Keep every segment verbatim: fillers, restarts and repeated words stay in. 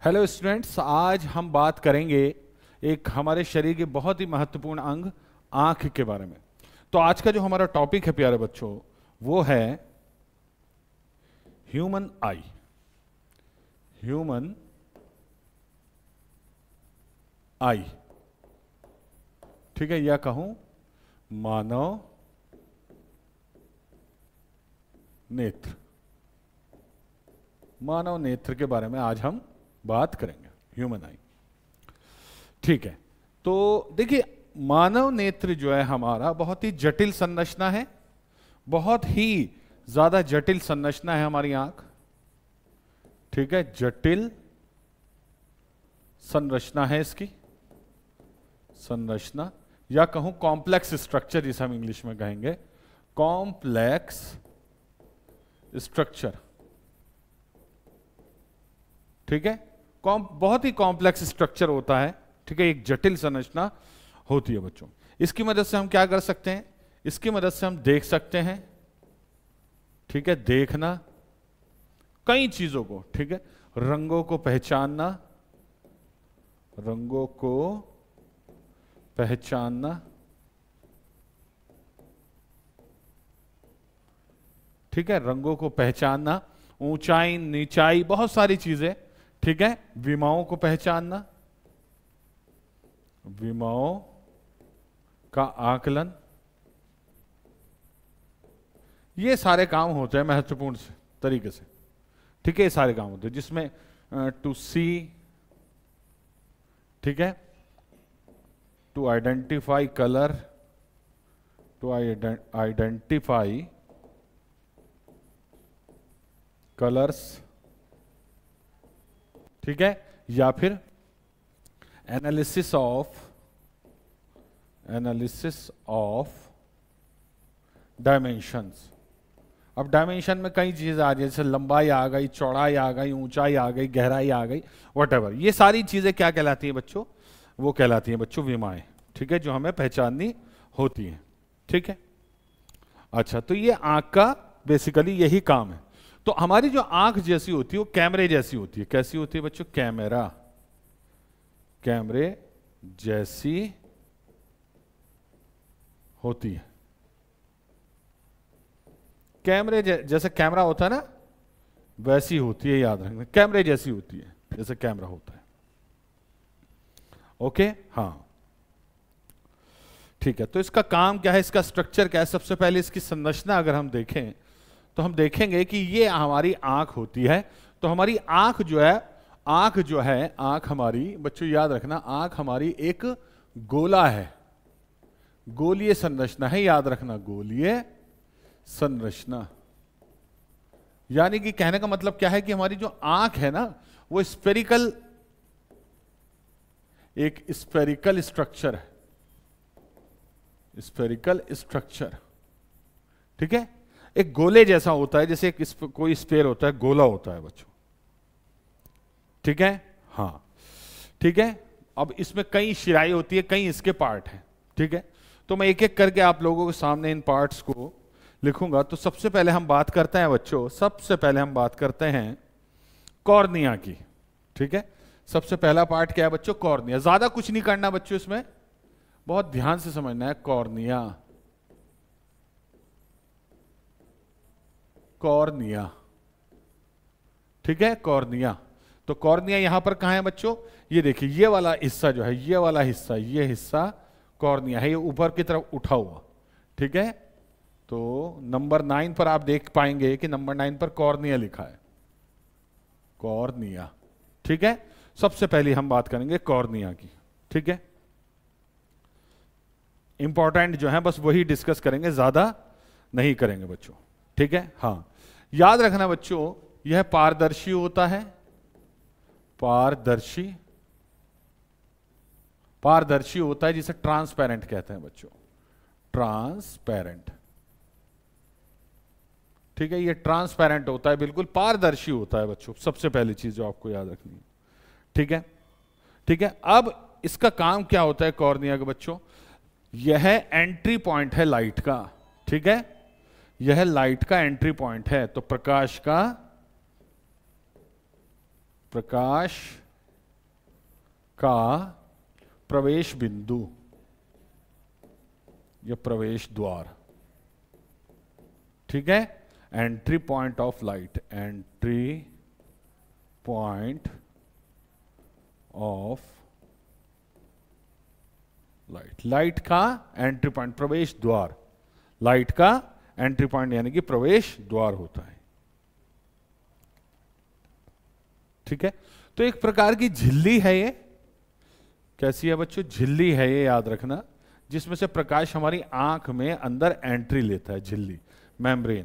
Hello students, आज हम बात करेंगे एक हमारे शरीर के बहुत ही महत्वपूर्ण अंग आंख के बारे में। तो आज का जो हमारा टॉपिक है प्यारे बच्चों, वो है ह्यूमन आई। ह्यूमन आई, ठीक है, या कहूं मानव नेत्र। मानव नेत्र के बारे में आज हम बात करेंगे, ह्यूमन आई। ठीक है, तो देखिए, मानव नेत्र जो है हमारा बहुत ही जटिल संरचना है, बहुत ही ज्यादा जटिल संरचना है हमारी आंख। ठीक है, जटिल संरचना है इसकी, संरचना या कहूं कॉम्प्लेक्स स्ट्रक्चर, जिसे हम इंग्लिश में कहेंगे कॉम्प्लेक्स स्ट्रक्चर। ठीक है, बहुत ही कॉम्प्लेक्स स्ट्रक्चर होता है। ठीक है, एक जटिल संरचना होती है बच्चों। इसकी मदद से हम क्या कर सकते हैं? इसकी मदद से हम देख सकते हैं। ठीक है, देखना कई चीजों को, ठीक है, रंगों को पहचानना, रंगों को पहचानना, ठीक है, रंगों को पहचानना, ऊंचाई नीचाई, बहुत सारी चीजें। ठीक है, विमाओं को पहचानना, विमाओं का आकलन, ये सारे काम होते हैं महत्वपूर्ण तरीके से। ठीक है, ये सारे काम होते हैं जिसमें टू सी, ठीक है, to identify colour, to identify colours, ठीक है, या फिर analysis of analysis of dimensions. अब डायमेंशन में कई चीजें आ रही है, जैसे लंबाई आ गई, चौड़ाई आ गई, ऊंचाई आ गई, गहराई आ गई, व्हाटएवर। ये सारी चीजें क्या कहलाती हैं बच्चों? वो कहलाती हैं बच्चों विमाएं। ठीक है, जो हमें पहचाननी होती हैं। ठीक है, अच्छा, तो ये आंख का बेसिकली यही काम है। तो हमारी जो आंख जैसी होती है वो कैमरे जैसी होती है। कैसी होती है बच्चों? कैमरा, कैमरे जैसी होती है। कैमरे जैसे कैमरा होता है ना, वैसी होती है, याद रखना, कैमरे जैसी होती है जैसे कैमरा होता है। ओके, हाँ, ठीक है। तो इसका काम क्या है, इसका स्ट्रक्चर क्या है? सबसे पहले इसकी संरचना अगर हम देखें तो हम देखेंगे कि ये हमारी आंख होती है। तो हमारी आंख जो है, आंख जो है, आंख हमारी बच्चों याद रखना, आंख हमारी एक गोला है, गोलीय संरचना है, याद रखना, गोलीय संरचना। यानी कि कहने का मतलब क्या है कि हमारी जो आंख है ना, वो स्फेरिकल, एक स्फेरिकल स्ट्रक्चर है, स्फेरिकल स्ट्रक्चर। ठीक है, एक गोले जैसा होता है, जैसे एक कोई स्फेयर होता है, गोला होता है बच्चों। ठीक है, हाँ, ठीक है। अब इसमें कई शिराई होती है, कई इसके पार्ट हैं। ठीक है, तो मैं एक एक करके आप लोगों के सामने इन पार्ट्स को लिखूंगा। तो सबसे पहले हम बात करते हैं बच्चों, सबसे पहले हम बात करते हैं कॉर्निया की। ठीक है, सबसे पहला पार्ट क्या है बच्चों? कॉर्निया। ज्यादा कुछ नहीं करना बच्चों, इसमें बहुत ध्यान से समझना है। कॉर्निया, कॉर्निया, ठीक है, कॉर्निया। तो कॉर्निया यहां पर कहां है बच्चों? ये देखिए, ये वाला हिस्सा जो है, ये वाला हिस्सा, ये हिस्सा कॉर्निया है, ये ऊपर की तरफ उठा हुआ। ठीक है, तो नंबर नाइन पर आप देख पाएंगे कि नंबर नाइन पर कॉर्निया लिखा है, कॉर्निया। ठीक है, सबसे पहले हम बात करेंगे कॉर्निया की। ठीक है, इंपॉर्टेंट जो है बस वही डिस्कस करेंगे, ज्यादा नहीं करेंगे बच्चों। ठीक है, हाँ, याद रखना बच्चों, यह पारदर्शी होता है, पारदर्शी, पारदर्शी होता है, जिसे ट्रांसपेरेंट कहते हैं बच्चों, ट्रांसपेरेंट। ठीक है, ये ट्रांसपेरेंट होता है, बिल्कुल पारदर्शी होता है बच्चों, सबसे पहली चीज जो आपको याद रखनी है। ठीक है, ठीक है। अब इसका काम क्या होता है कॉर्निया के बच्चों? यह एंट्री पॉइंट है लाइट का। ठीक है, यह लाइट का एंट्री पॉइंट है। तो प्रकाश का, प्रकाश का प्रवेश बिंदु या प्रवेश द्वार, ठीक है, entry point of light, entry point of light, light का एंट्री पॉइंट, प्रवेश द्वार, लाइट का एंट्री पॉइंट यानी कि प्रवेश द्वार होता है, ठीक है। तो एक प्रकार की झिल्ली है ये, कैसी है बच्चों, झिल्ली है ये, याद रखना, जिसमें से प्रकाश हमारी आंख में अंदर एंट्री लेता है, झिल्ली, मेम्ब्रेन।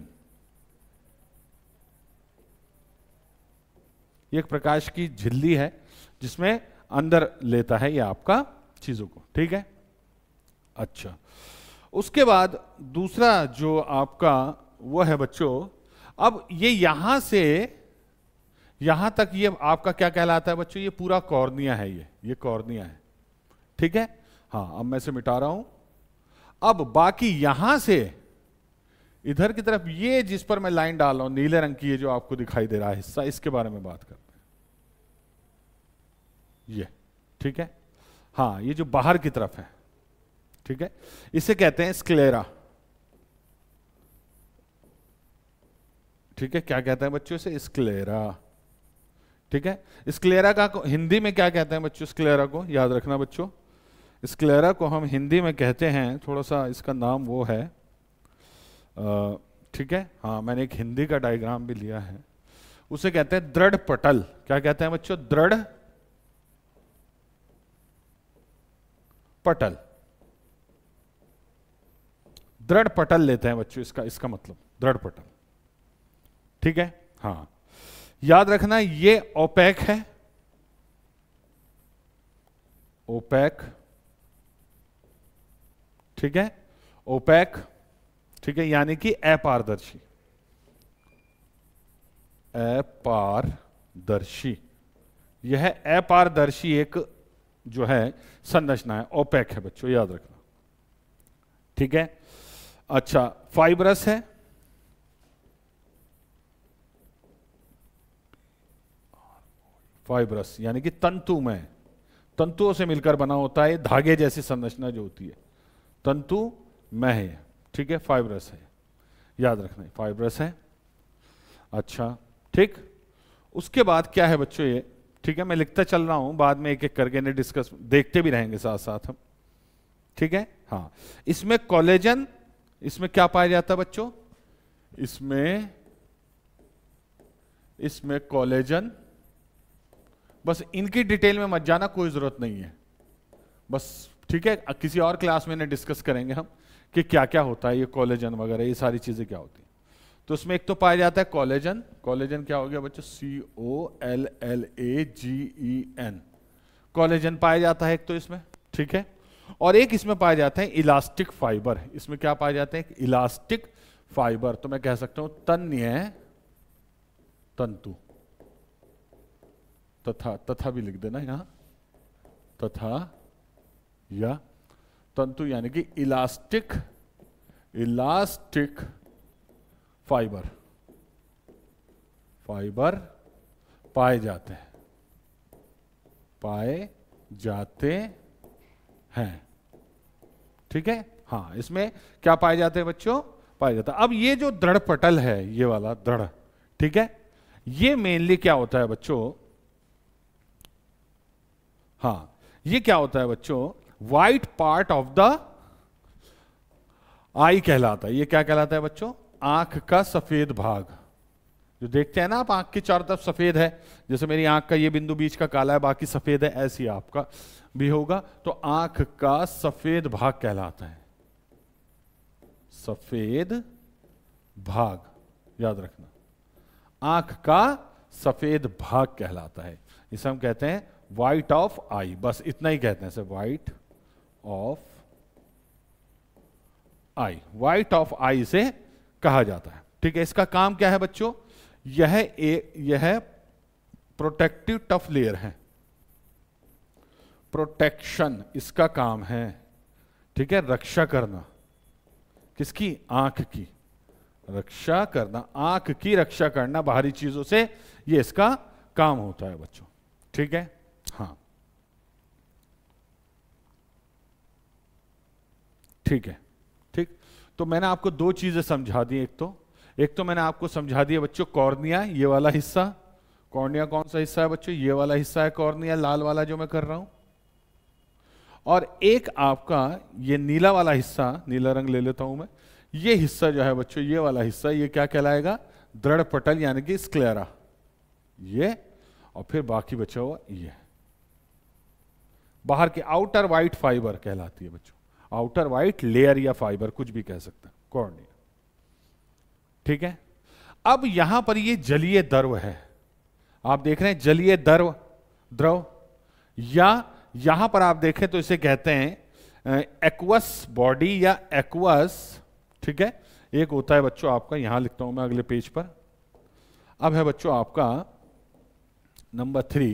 ये एक प्रकाश की झिल्ली है जिसमें अंदर लेता है ये आपका चीजों को, ठीक है। अच्छा, उसके बाद दूसरा जो आपका वो है बच्चों, अब ये यहां से यहां तक ये आपका क्या कहलाता है बच्चों, ये पूरा कॉर्निया है, ये ये कॉर्निया है, ठीक है। हाँ, अब मैं इसे मिटा रहा हूं। अब बाकी यहां से इधर की तरफ ये जिस पर मैं लाइन डाल रहा हूं नीले रंग की, ये जो आपको दिखाई दे रहा है हिस्सा, इसके बारे में बात करते हैं, ये, ठीक है। हाँ, ये जो बाहर की तरफ है, ठीक है, इसे कहते हैं स्क्लेरा, ठीक है। क्या कहते हैं बच्चों इसे, स्क्लेरा, ठीक है। स्क्लेरा का हिंदी में क्या कहते हैं बच्चों, स्क्लेरा को याद रखना बच्चों, स्क्लेरा को हम हिंदी में कहते हैं, थोड़ा सा इसका नाम वो है, ठीक है। हाँ, मैंने एक हिंदी का डायग्राम भी लिया है, उसे कहते हैं दृढ़ पटल। क्या कहते हैं बच्चों, दृढ़ पटल, दृढ़ पटल लेते हैं बच्चों, इसका इसका मतलब दृढ़ पटल, ठीक है। हाँ, याद रखना ये ओपेक है, ओपेक, ठीक है, ओपेक, ठीक है, यानी कि अपारदर्शी, अपारदर्शी, यह अपारदर्शी एक जो है संरचना है, ओपेक है बच्चों, याद रखना, ठीक है। अच्छा, फाइब्रस है, फाइब्रस यानी कि तंतुमय, तंतुओं से मिलकर बना होता है, धागे जैसी संरचना जो होती है, तंतुमय है, ठीक है, फाइब्रस है, याद रखना है, फाइब्रस है। अच्छा, ठीक, उसके बाद क्या है बच्चों ये, ठीक है, मैं लिखता चल रहा हूं, बाद में एक एक करके ने डिस्कस देखते भी रहेंगे साथ साथ हम, ठीक है। हाँ, इसमें कोलेजन, इसमें क्या पाया जाता है बच्चों, इसमें इसमें कोलेजन, बस इनकी डिटेल में मत जाना, कोई जरूरत नहीं है, बस, ठीक है। किसी और क्लास में इन्हें डिस्कस करेंगे हम कि क्या क्या होता है ये कोलेजन वगैरह, ये सारी चीजें क्या होती हैं। तो उसमें एक तो पाया जाता है कोलेजन, कोलेजन क्या हो गया बच्चों, C O L L A G E N, collagen पाया जाता है एक तो इसमें, ठीक है। और एक इसमें पाया जाता है इलास्टिक फाइबर, इसमें क्या पाया जाता है, इलास्टिक फाइबर, तो मैं कह सकता हूं तन्य तंतु, तथा, तथा भी लिख देना यहां, तथा या तंतु यानी कि इलास्टिक, इलास्टिक फाइबर, फाइबर पाए जाते हैं, पाए जाते हैं, ठीक है। हाँ, इसमें क्या पाए जाते हैं बच्चों, पाए जाता है। अब ये जो दृढ़ पटल है, ये वाला दृढ़, ठीक है, ये मेनली क्या होता है बच्चों, हाँ, ये क्या होता है बच्चों, white part of the eye कहलाता है। ये क्या कहलाता है बच्चों, आंख का सफेद भाग, जो देखते हैं ना आप, आंख की चारों तरफ सफेद है, जैसे मेरी आंख का ये बिंदु बीच का काला है, बाकी सफेद है, ऐसे ही आपका भी होगा, तो आंख का सफेद भाग कहलाता है, सफेद भाग, याद रखना, आंख का सफेद भाग कहलाता है, इसे हम कहते हैं व्हाइट ऑफ आई, बस इतना ही कहते हैं sir, white of eye, white of eye से कहा जाता है, ठीक है। इसका काम क्या है बच्चों, यह ए, यह प्रोटेक्टिव टफ लेयर है, प्रोटेक्शन इसका काम है, ठीक है, रक्षा करना, किसकी, आंख की रक्षा करना, आंख की रक्षा करना बाहरी चीजों से, ये इसका काम होता है बच्चों, ठीक है। हाँ, ठीक है, ठीक। तो मैंने आपको दो चीजें समझा दी। एक तो एक तो मैंने आपको समझा दिया बच्चों कॉर्निया, ये वाला हिस्सा। कॉर्निया कौन सा हिस्सा है बच्चों? ये वाला हिस्सा है कॉर्निया, लाल वाला जो मैं कर रहा हूं। और एक आपका ये नीला वाला हिस्सा, नीला रंग ले लेता हूं मैं, ये हिस्सा जो है बच्चों, ये वाला हिस्सा, ये क्या कहलाएगा? दृढ़ पटल यानी कि स्क्लेरा, ये। और फिर बाकी बचा हुआ ये बाहर के आउटर वाइट फाइबर कहलाती है बच्चों, आउटर वाइट लेयर या फाइबर, कुछ भी कह सकते हैं, कॉर्निया। ठीक है। अब यहां पर ये जलीय द्रव है, आप देख रहे हैं जलीय द्रव द्रव, या यहां पर आप देखें तो इसे कहते हैं एक्वस बॉडी या एक्वस। ठीक है। एक होता है बच्चों आपका, यहां लिखता हूं मैं अगले पेज पर। अब है बच्चों आपका नंबर थ्री,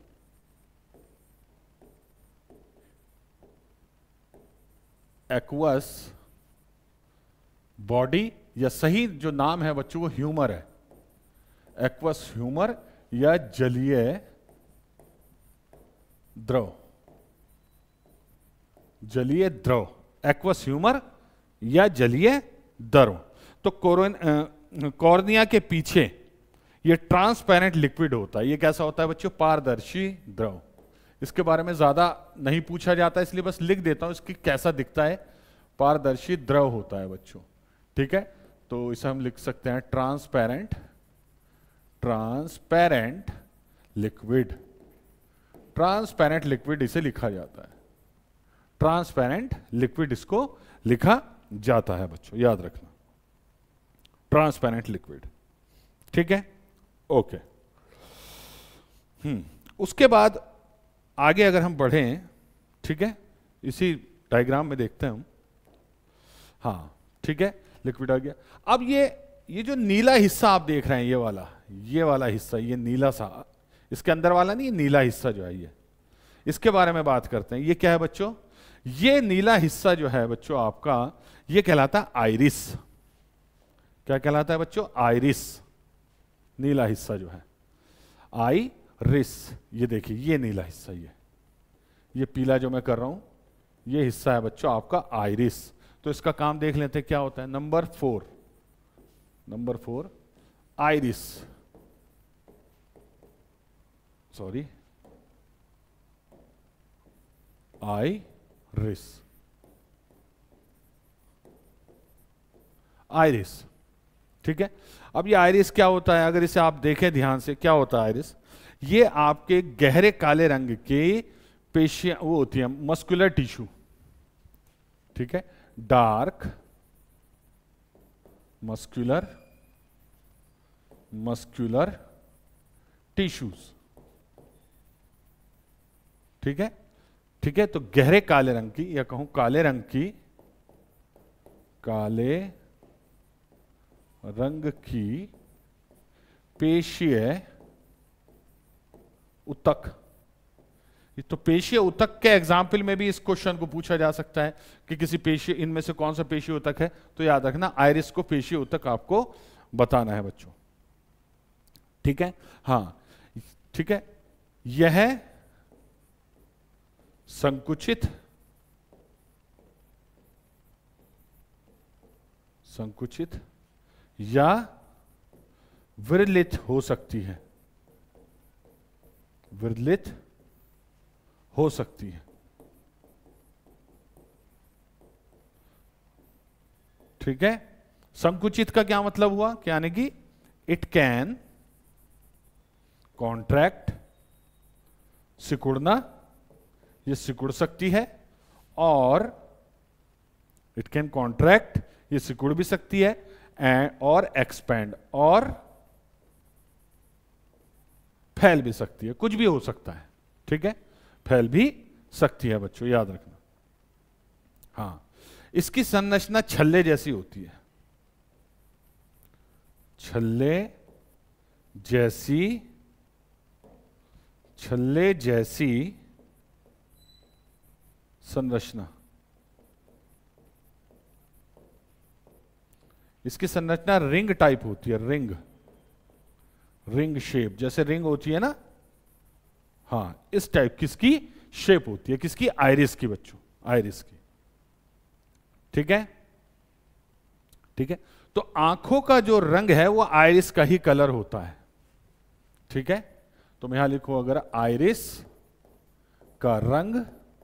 एक्वस बॉडी, या सही जो नाम है बच्चों वो ह्यूमर है, एक्वस ह्यूमर या जलीय द्रव, जलीय द्रव, एक्वस ह्यूमर या जलीय द्रव। तो कॉर्निया के पीछे ये ट्रांसपेरेंट लिक्विड होता है। ये कैसा होता है बच्चों? पारदर्शी द्रव। इसके बारे में ज्यादा नहीं पूछा जाता, इसलिए बस लिख देता हूं इसकी कैसा दिखता है। पारदर्शी द्रव होता है बच्चों। ठीक है। तो इसे हम लिख सकते हैं transparent, transparent liquid, transparent liquid इसे लिखा जाता है, ट्रांसपेरेंट लिक्विड इसको लिखा जाता है बच्चों, याद रखना, ट्रांसपेरेंट लिक्विड। ठीक है। ओके। हम्म उसके बाद आगे अगर हम बढ़ें, ठीक है, इसी डायग्राम में देखते हैं हम। हाँ ठीक है, लिक्विड आ गया। अब ये ये जो नीला हिस्सा आप देख रहे हैं, ये वाला ये वाला हिस्सा, ये नीला सा, इसके अंदर वाला नहीं, नीला हिस्सा जो है ये, इसके बारे में बात करते हैं। ये क्या है बच्चों? ये नीला हिस्सा जो है बच्चों आपका, ये कहलाता है आइरिस। क्या कहलाता है बच्चों? आइरिस। नीला हिस्सा जो है आइरिस, ये देखिए ये नीला हिस्सा, ये ये पीला जो मैं कर रहा हूं, ये हिस्सा है बच्चों आपका आइरिस। तो इसका काम देख लेते हैं क्या होता है। Number four, number four iris, sorry iris, iris. ठीक है। अब ये आइरिस क्या होता है? अगर इसे आप देखें ध्यान से, क्या होता है आइरिस? ये आपके गहरे काले रंग के पेशियां वो होती है, मस्कुलर टिश्यू। ठीक है। Dark muscular muscular tissues. ठीक है। ठीक है। तो गहरे काले रंग की, या कहूं काले रंग की, काले रंग की पेशीय उतक। तो पेशीय उतक के एग्जाम्पल में भी इस क्वेश्चन को पूछा जा सकता है कि किसी पेशीय, इनमें से कौन सा पेशीय उतक है। तो याद रखना आइरिस को पेशीय उतक आपको बताना है बच्चों। ठीक है। हाँ ठीक है। यह संकुचित संकुचित या विरलित हो सकती है, विरलित हो सकती है। ठीक है। संकुचित का क्या मतलब हुआ? क्या यानी कि इट कैन कॉन्ट्रैक्ट, सिकुड़ना, ये सिकुड़ सकती है, और इट कैन कॉन्ट्रैक्ट, ये सिकुड़ भी सकती है, एंड और एक्सपैंड, और फैल भी सकती है, कुछ भी हो सकता है। ठीक है। फैल भी सकती है बच्चों, याद रखना। हाँ, इसकी संरचना छल्ले जैसी होती है, छल्ले जैसी, छल्ले जैसी संरचना। इसकी संरचना रिंग टाइप होती है, रिंग, रिंग शेप, जैसे रिंग होती है ना, हाँ इस टाइप किसकी शेप होती है, किसकी? आइरिस की बच्चों, आइरिस की। ठीक है, ठीक है। तो आंखों का जो रंग है वो आइरिस का ही कलर होता है, ठीक है। तो मैं यहां लिखूं अगर आइरिस का रंग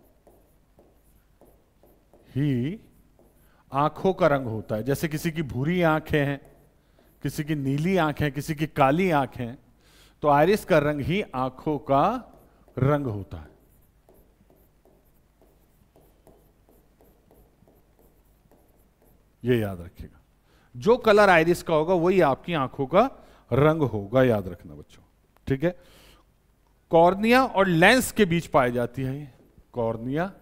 ही आंखों का रंग होता है। जैसे किसी की भूरी आंखें हैं, किसी की नीली आंखें, किसी की काली आंखें, तो आइरिस का रंग ही आंखों का रंग होता है। ये याद रखिएगा, जो कलर आइरिस का होगा वही आपकी आंखों का रंग होगा, याद रखना बच्चों, ठीक है। कॉर्निया और लेंस के बीच पाई जाती है ये, कॉर्निया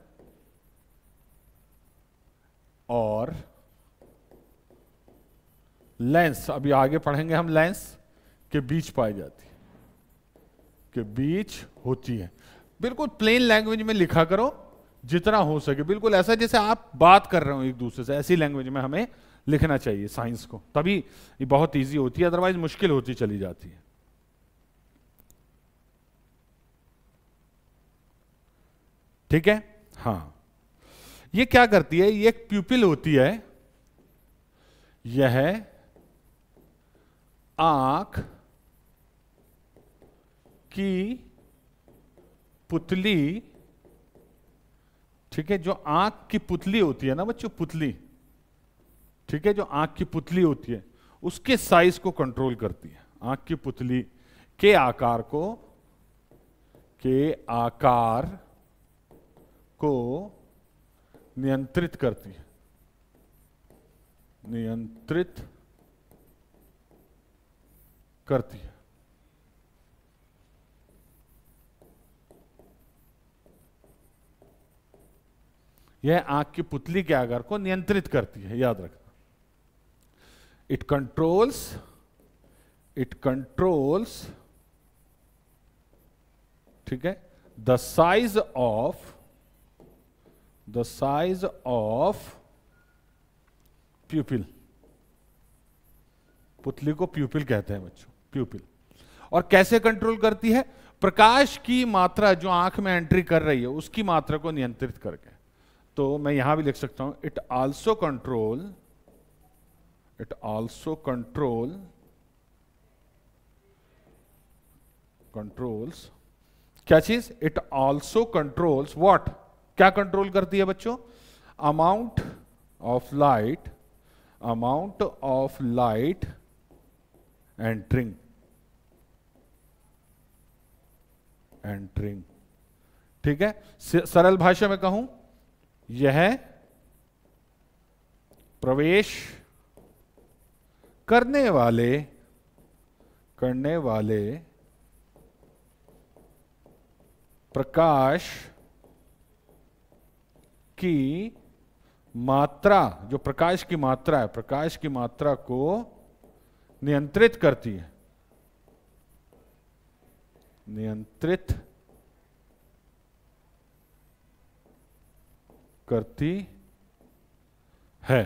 और लेंस, अभी आगे पढ़ेंगे हम, लेंस के बीच पाई जाती है, के बीच होती है। बिल्कुल प्लेन लैंग्वेज में लिखा करो जितना हो सके, बिल्कुल ऐसा जैसे आप बात कर रहे हो एक दूसरे से, ऐसी लैंग्वेज में हमें लिखना चाहिए साइंस को, तभी ये बहुत इजी होती है, अदरवाइज मुश्किल होती चली जाती है। ठीक है, हाँ। ये क्या करती है, ये एक प्यूपिल होती है, यह आंख की पुतली, ठीक है, जो आंख की पुतली होती है ना बच्चों, पुतली, ठीक है, जो आंख की पुतली होती है उसके साइज को कंट्रोल करती है, आंख की पुतली के आकार को, के आकार को नियंत्रित करती है, नियंत्रित करती है। यह आंख की पुतली के आकार को नियंत्रित करती है, याद रखना। इट कंट्रोल्स, इट कंट्रोल्स, ठीक है, the size of, the size of pupil, पुतली को प्यूपिल कहते हैं बच्चों, प्यूपिल। और कैसे कंट्रोल करती है, प्रकाश की मात्रा जो आंख में एंट्री कर रही है उसकी मात्रा को नियंत्रित करके। तो मैं यहां भी लिख सकता हूं, it also control, it also control, controls क्या चीज, इट आल्सो कंट्रोल्स व्हाट, क्या कंट्रोल करती है बच्चों, amount of light, amount of light entering, entering, ठीक है। सरल भाषा में कहूं, यह प्रवेश करने वाले, करने वाले प्रकाश की मात्रा, जो प्रकाश की मात्रा है, प्रकाश की मात्रा को नियंत्रित करती है, नियंत्रित करती है।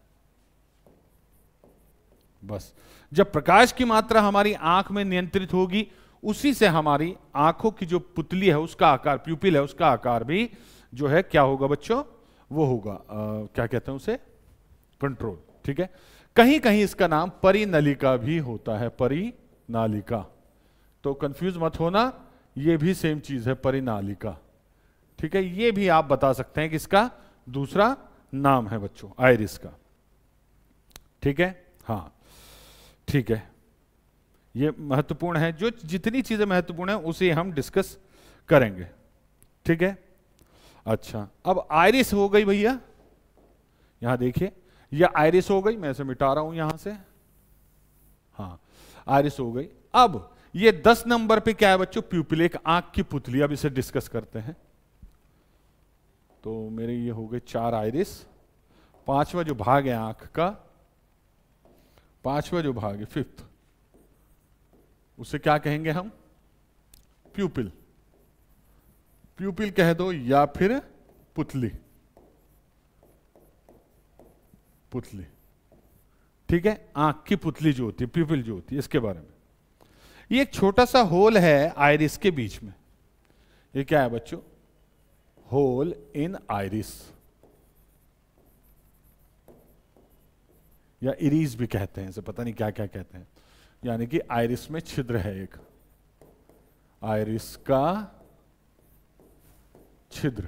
बस जब प्रकाश की मात्रा हमारी आंख में नियंत्रित होगी, उसी से हमारी आंखों की जो पुतली है उसका आकार, प्यूपिल है उसका आकार भी जो है क्या होगा बच्चों, वो होगा आ, क्या कहते हैं उसे, कंट्रोल, ठीक है। कहीं कहीं इसका नाम परिनलिका भी होता है, परिनालिका, तो कंफ्यूज मत होना, ये भी सेम चीज है, परिनालिका, ठीक है। ये भी आप बता सकते हैं कि इसका दूसरा नाम है बच्चों, आइरिस का, ठीक है, हाँ, ठीक है। ये महत्वपूर्ण है, जो जितनी चीजें महत्वपूर्ण है उसे हम डिस्कस करेंगे, ठीक है। अच्छा, अब आइरिस हो गई भैया, यहां देखिए, यह आइरिस हो गई, मैं इसे मिटा रहा हूं यहां से, हाँ, आइरिस हो गई। अब ये दस नंबर पे क्या है बच्चों, प्यूपिल, एक आंख की पुतली। अब इसे डिस्कस करते हैं। तो मेरे ये हो गए चार आइरिस, पांचवा जो भाग है आंख का, पांचवा जो भाग है, फिफ्थ, उसे क्या कहेंगे हम, प्यूपिल, प्यूपिल कह दो या फिर पुतली, पुतली, ठीक है। आंख की पुतली जो होती है, प्यूपिल जो होती है, इसके बारे में। ये एक छोटा सा होल है आइरिस के बीच में, ये क्या है बच्चों, होल इन आइरिस, या इरीज भी कहते हैं इसे, पता नहीं क्या क्या कहते हैं। यानी कि आइरिस में छिद्र है एक, आइरिस का छिद्र,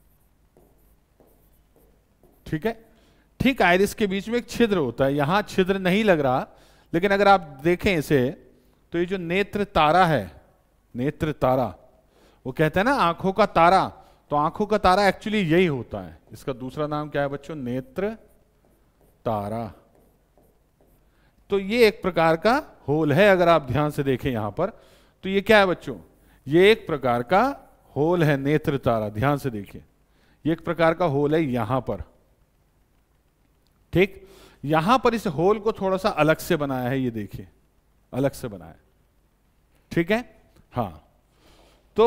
ठीक है। ठीक आइरिस के बीच में एक छिद्र होता है, यहां छिद्र नहीं लग रहा, लेकिन अगर आप देखें इसे तो ये जो नेत्र तारा है, नेत्र तारा, वो कहते हैं ना आंखों का तारा, तो आंखों का तारा एक्चुअली यही होता है। इसका दूसरा नाम क्या है बच्चों? नेत्र तारा। तो ये एक प्रकार का होल है, अगर आप ध्यान से देखें यहां पर, तो ये क्या है बच्चों? ये एक प्रकार का होल है, नेत्र तारा। ध्यान से देखिए, ये एक प्रकार का होल है यहां पर, ठीक। यहां पर इस होल को थोड़ा सा अलग से बनाया है, ये देखिए अलग से बनाया, ठीक है। हाँ, तो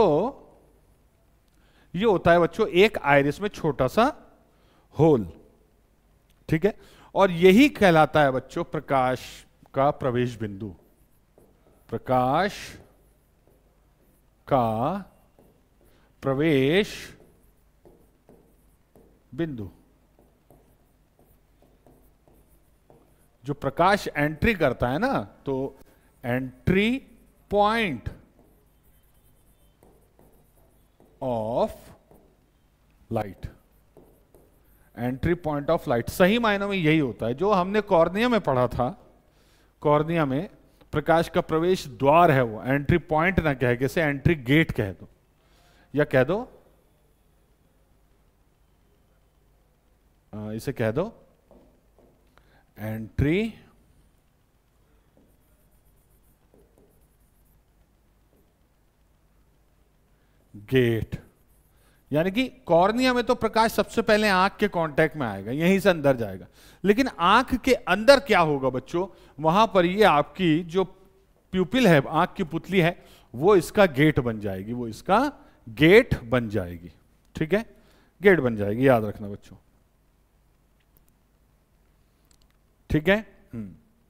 ये होता है बच्चों एक आइरिस में छोटा सा होल, ठीक है। और यही कहलाता है बच्चों प्रकाश का प्रवेश बिंदु, प्रकाश का प्रवेश बिंदु। जो प्रकाश एंट्री करता है ना, तो entry point of light, entry point of light सही मायनों में यही होता है जो हमने कॉर्निया में पढ़ा था। कॉर्निया में प्रकाश का प्रवेश द्वार है वो, एंट्री पॉइंट ना कह के इसे एंट्री गेट कह दो, या कह दो आ, इसे कह दो एंट्री गेट। यानी कि कॉर्निया में तो प्रकाश सबसे पहले आंख के कांटेक्ट में आएगा, यहीं से अंदर जाएगा, लेकिन आंख के अंदर क्या होगा बच्चों? वहां पर ये आपकी जो प्यूपिल है, आंख की पुतली है, वो इसका गेट बन जाएगी, वो इसका गेट बन जाएगी, ठीक है, गेट बन जाएगी, याद रखना बच्चों, ठीक है। हम्म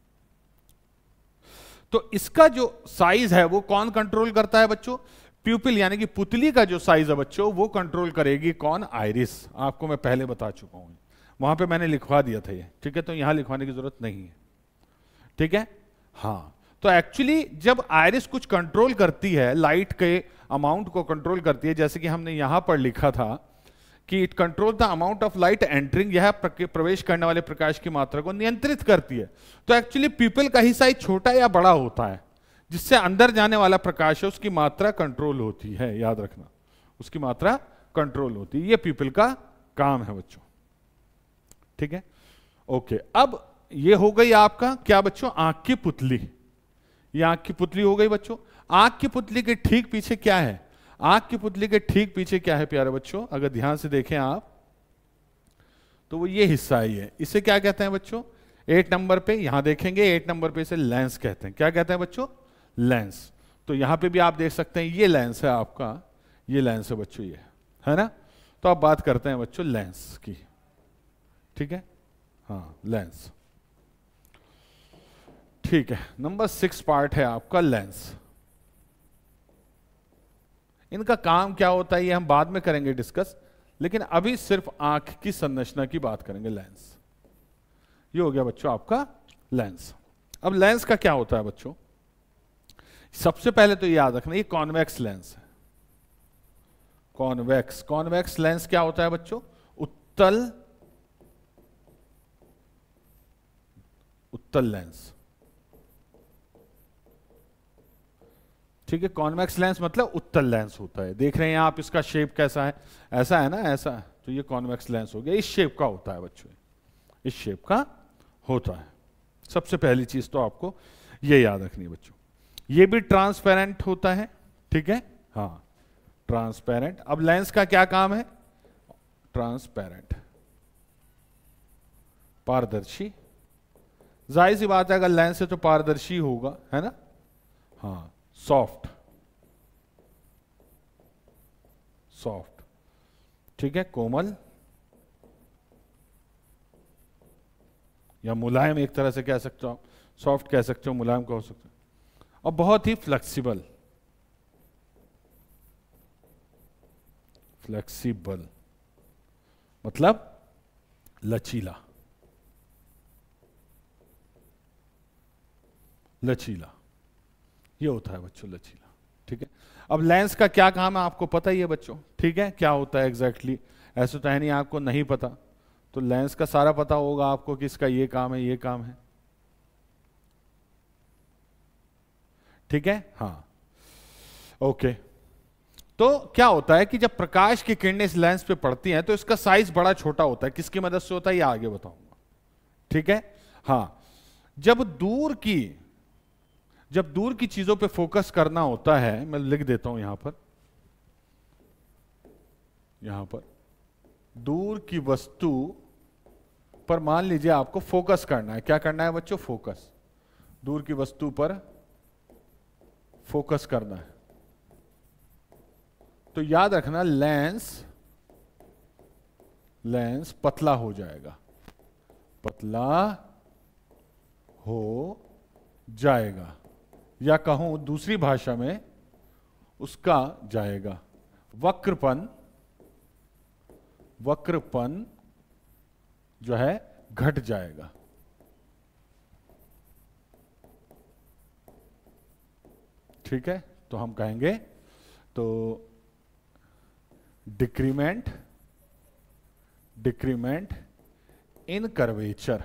तो इसका जो साइज है वो कौन कंट्रोल करता है बच्चों? प्यूपिल यानी कि पुतली का जो साइज है बच्चों वो कंट्रोल करेगी कौन? आइरिस। आपको मैं पहले बता चुका हूं, वहां पे मैंने लिखवा दिया था ये, ठीक है, तो यहां लिखवाने की जरूरत नहीं है, ठीक है। हाँ, तो एक्चुअली जब आइरिस कुछ कंट्रोल करती है, लाइट के अमाउंट को कंट्रोल करती है, जैसे कि हमने यहां पर लिखा था कि it control the amount of light entering, यह प्रवेश करने वाले प्रकाश की मात्रा को नियंत्रित करती है। तो एक्चुअली प्यूपिल का ही साइज छोटा या बड़ा होता है, जिससे अंदर जाने वाला प्रकाश है उसकी मात्रा कंट्रोल होती है, याद रखना, उसकी मात्रा कंट्रोल होती है। ये प्यूपिल का काम है बच्चों, ठीक है। ओके, अब ये हो गई आपका क्या बच्चों? आंख की पुतली। ये आंख की पुतली हो गई बच्चों। आंख की पुतली के ठीक पीछे क्या है? आंख की पुतली के ठीक पीछे क्या है प्यारे बच्चों? अगर ध्यान से देखें आप तो वो ये हिस्सा ही है, इसे क्या कहते हैं बच्चों? एट नंबर पे यहां देखेंगे, एट नंबर पे इसे लेंस कहते हैं। क्या कहते हैं बच्चों? लेंस। तो यहां पे भी आप देख सकते हैं ये लेंस है आपका, ये लेंस है बच्चों, ये है ना। तो आप बात करते हैं बच्चों लेंस की, ठीक है, हाँ लेंस, ठीक है। नंबर सिक्स पार्ट है आपका लेंस। इनका काम क्या होता है ये हम बाद में करेंगे डिस्कस, लेकिन अभी सिर्फ आंख की संरचना की बात करेंगे। लेंस, ये हो गया बच्चों आपका लेंस। अब लेंस का क्या होता है बच्चों? सबसे पहले तो याद रखना ये कॉन्वेक्स लेंस है। कॉन्वेक्स, कॉन्वेक्स लेंस क्या होता है बच्चों? उत्तल, उत्तल लेंस, ठीक है। कॉन्वेक्स लेंस मतलब उत्तल लेंस होता है। देख रहे हैं आप इसका शेप कैसा है? ऐसा है ना, ऐसा है, तो ये कॉन्वेक्स लेंस हो गया। इस शेप का होता है बच्चों, इस शेप का होता है। सबसे पहली चीज तो आपको ये याद रखनी है बच्चों। ये भी ट्रांसपेरेंट होता है, ठीक है, हाँ ट्रांसपेरेंट। अब लेंस का क्या काम है? ट्रांसपेरेंट, पारदर्शी। जाहिर सी बात है अगर लेंस है तो पारदर्शी होगा, है ना, हाँ। सॉफ्ट, सॉफ्ट, ठीक है, कोमल या मुलायम, एक तरह से कह सकते हो आप। सॉफ्ट कह सकते हो, मुलायम कह सकते हो, और बहुत ही फ्लेक्सिबल, फ्लेक्सिबल मतलब लचीला, लचीला, ये होता है बच्चों लचीला। ठीक है, अब लेंस का क्या काम है आपको पता ही है बच्चों, ठीक है, क्या होता है एग्जैक्टली exactly? ऐसा तो है नहीं आपको नहीं पता, तो लेंस का सारा पता होगा आपको कि इसका ये काम है ये काम है। ठीक है, हाँ ओके। तो क्या होता है कि जब प्रकाश की किरणें इस लेंस पे पड़ती हैं तो इसका साइज बड़ा छोटा होता है, किसकी मदद से होता है ये आगे बताऊंगा। ठीक है, हाँ, जब दूर की जब दूर की चीजों पे फोकस करना होता है, मैं लिख देता हूं यहां पर, यहां पर दूर की वस्तु पर मान लीजिए आपको फोकस करना है, क्या करना है बच्चों, फोकस, दूर की वस्तु पर फोकस करना है, तो याद रखना लेंस लेंस पतला हो जाएगा, पतला हो जाएगा, या कहूं दूसरी भाषा में उसका जाएगा वक्रपन, वक्रपन जो है घट जाएगा। ठीक है, तो हम कहेंगे तो डिक्रीमेंट डिक्रीमेंट इन कर्वेचर,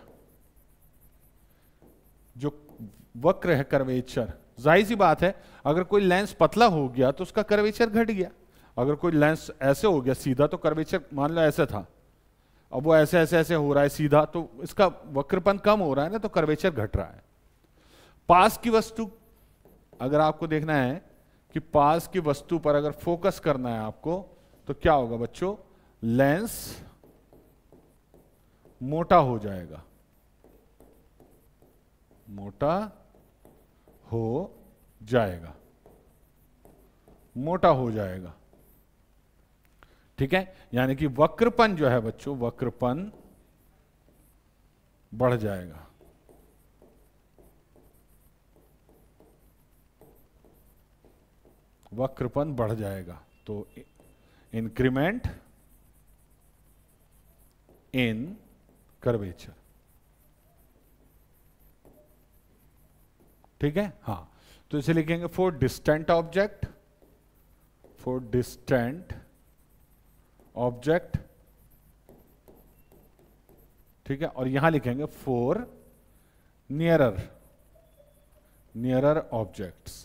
जो वक्र है कर्वेचर, जाहिर सी बात है अगर कोई लेंस पतला हो गया तो उसका कर्वेचर घट गया, अगर कोई लेंस ऐसे हो गया सीधा तो कर्वेचर मान लो ऐसे था, अब वो ऐसे ऐसे ऐसे हो रहा है सीधा, तो इसका वक्रपन कम हो रहा है ना, तो कर्वेचर घट रहा है। पास की वस्तु अगर आपको देखना है कि पास की वस्तु पर अगर फोकस करना है आपको, तो क्या होगा बच्चों, लेंस मोटा हो जाएगा, मोटा हो जाएगा, मोटा हो जाएगा। ठीक है, यानी कि वक्रपन जो है बच्चों, वक्रपन बढ़ जाएगा। वक्रपन बढ़ जाएगा, तो इंक्रीमेंट इन कर्वेचर। ठीक है, हाँ, तो इसे लिखेंगे for distant object, for distant object. ठीक है, और यहां लिखेंगे फॉर नियरर नियरर ऑब्जेक्ट्स।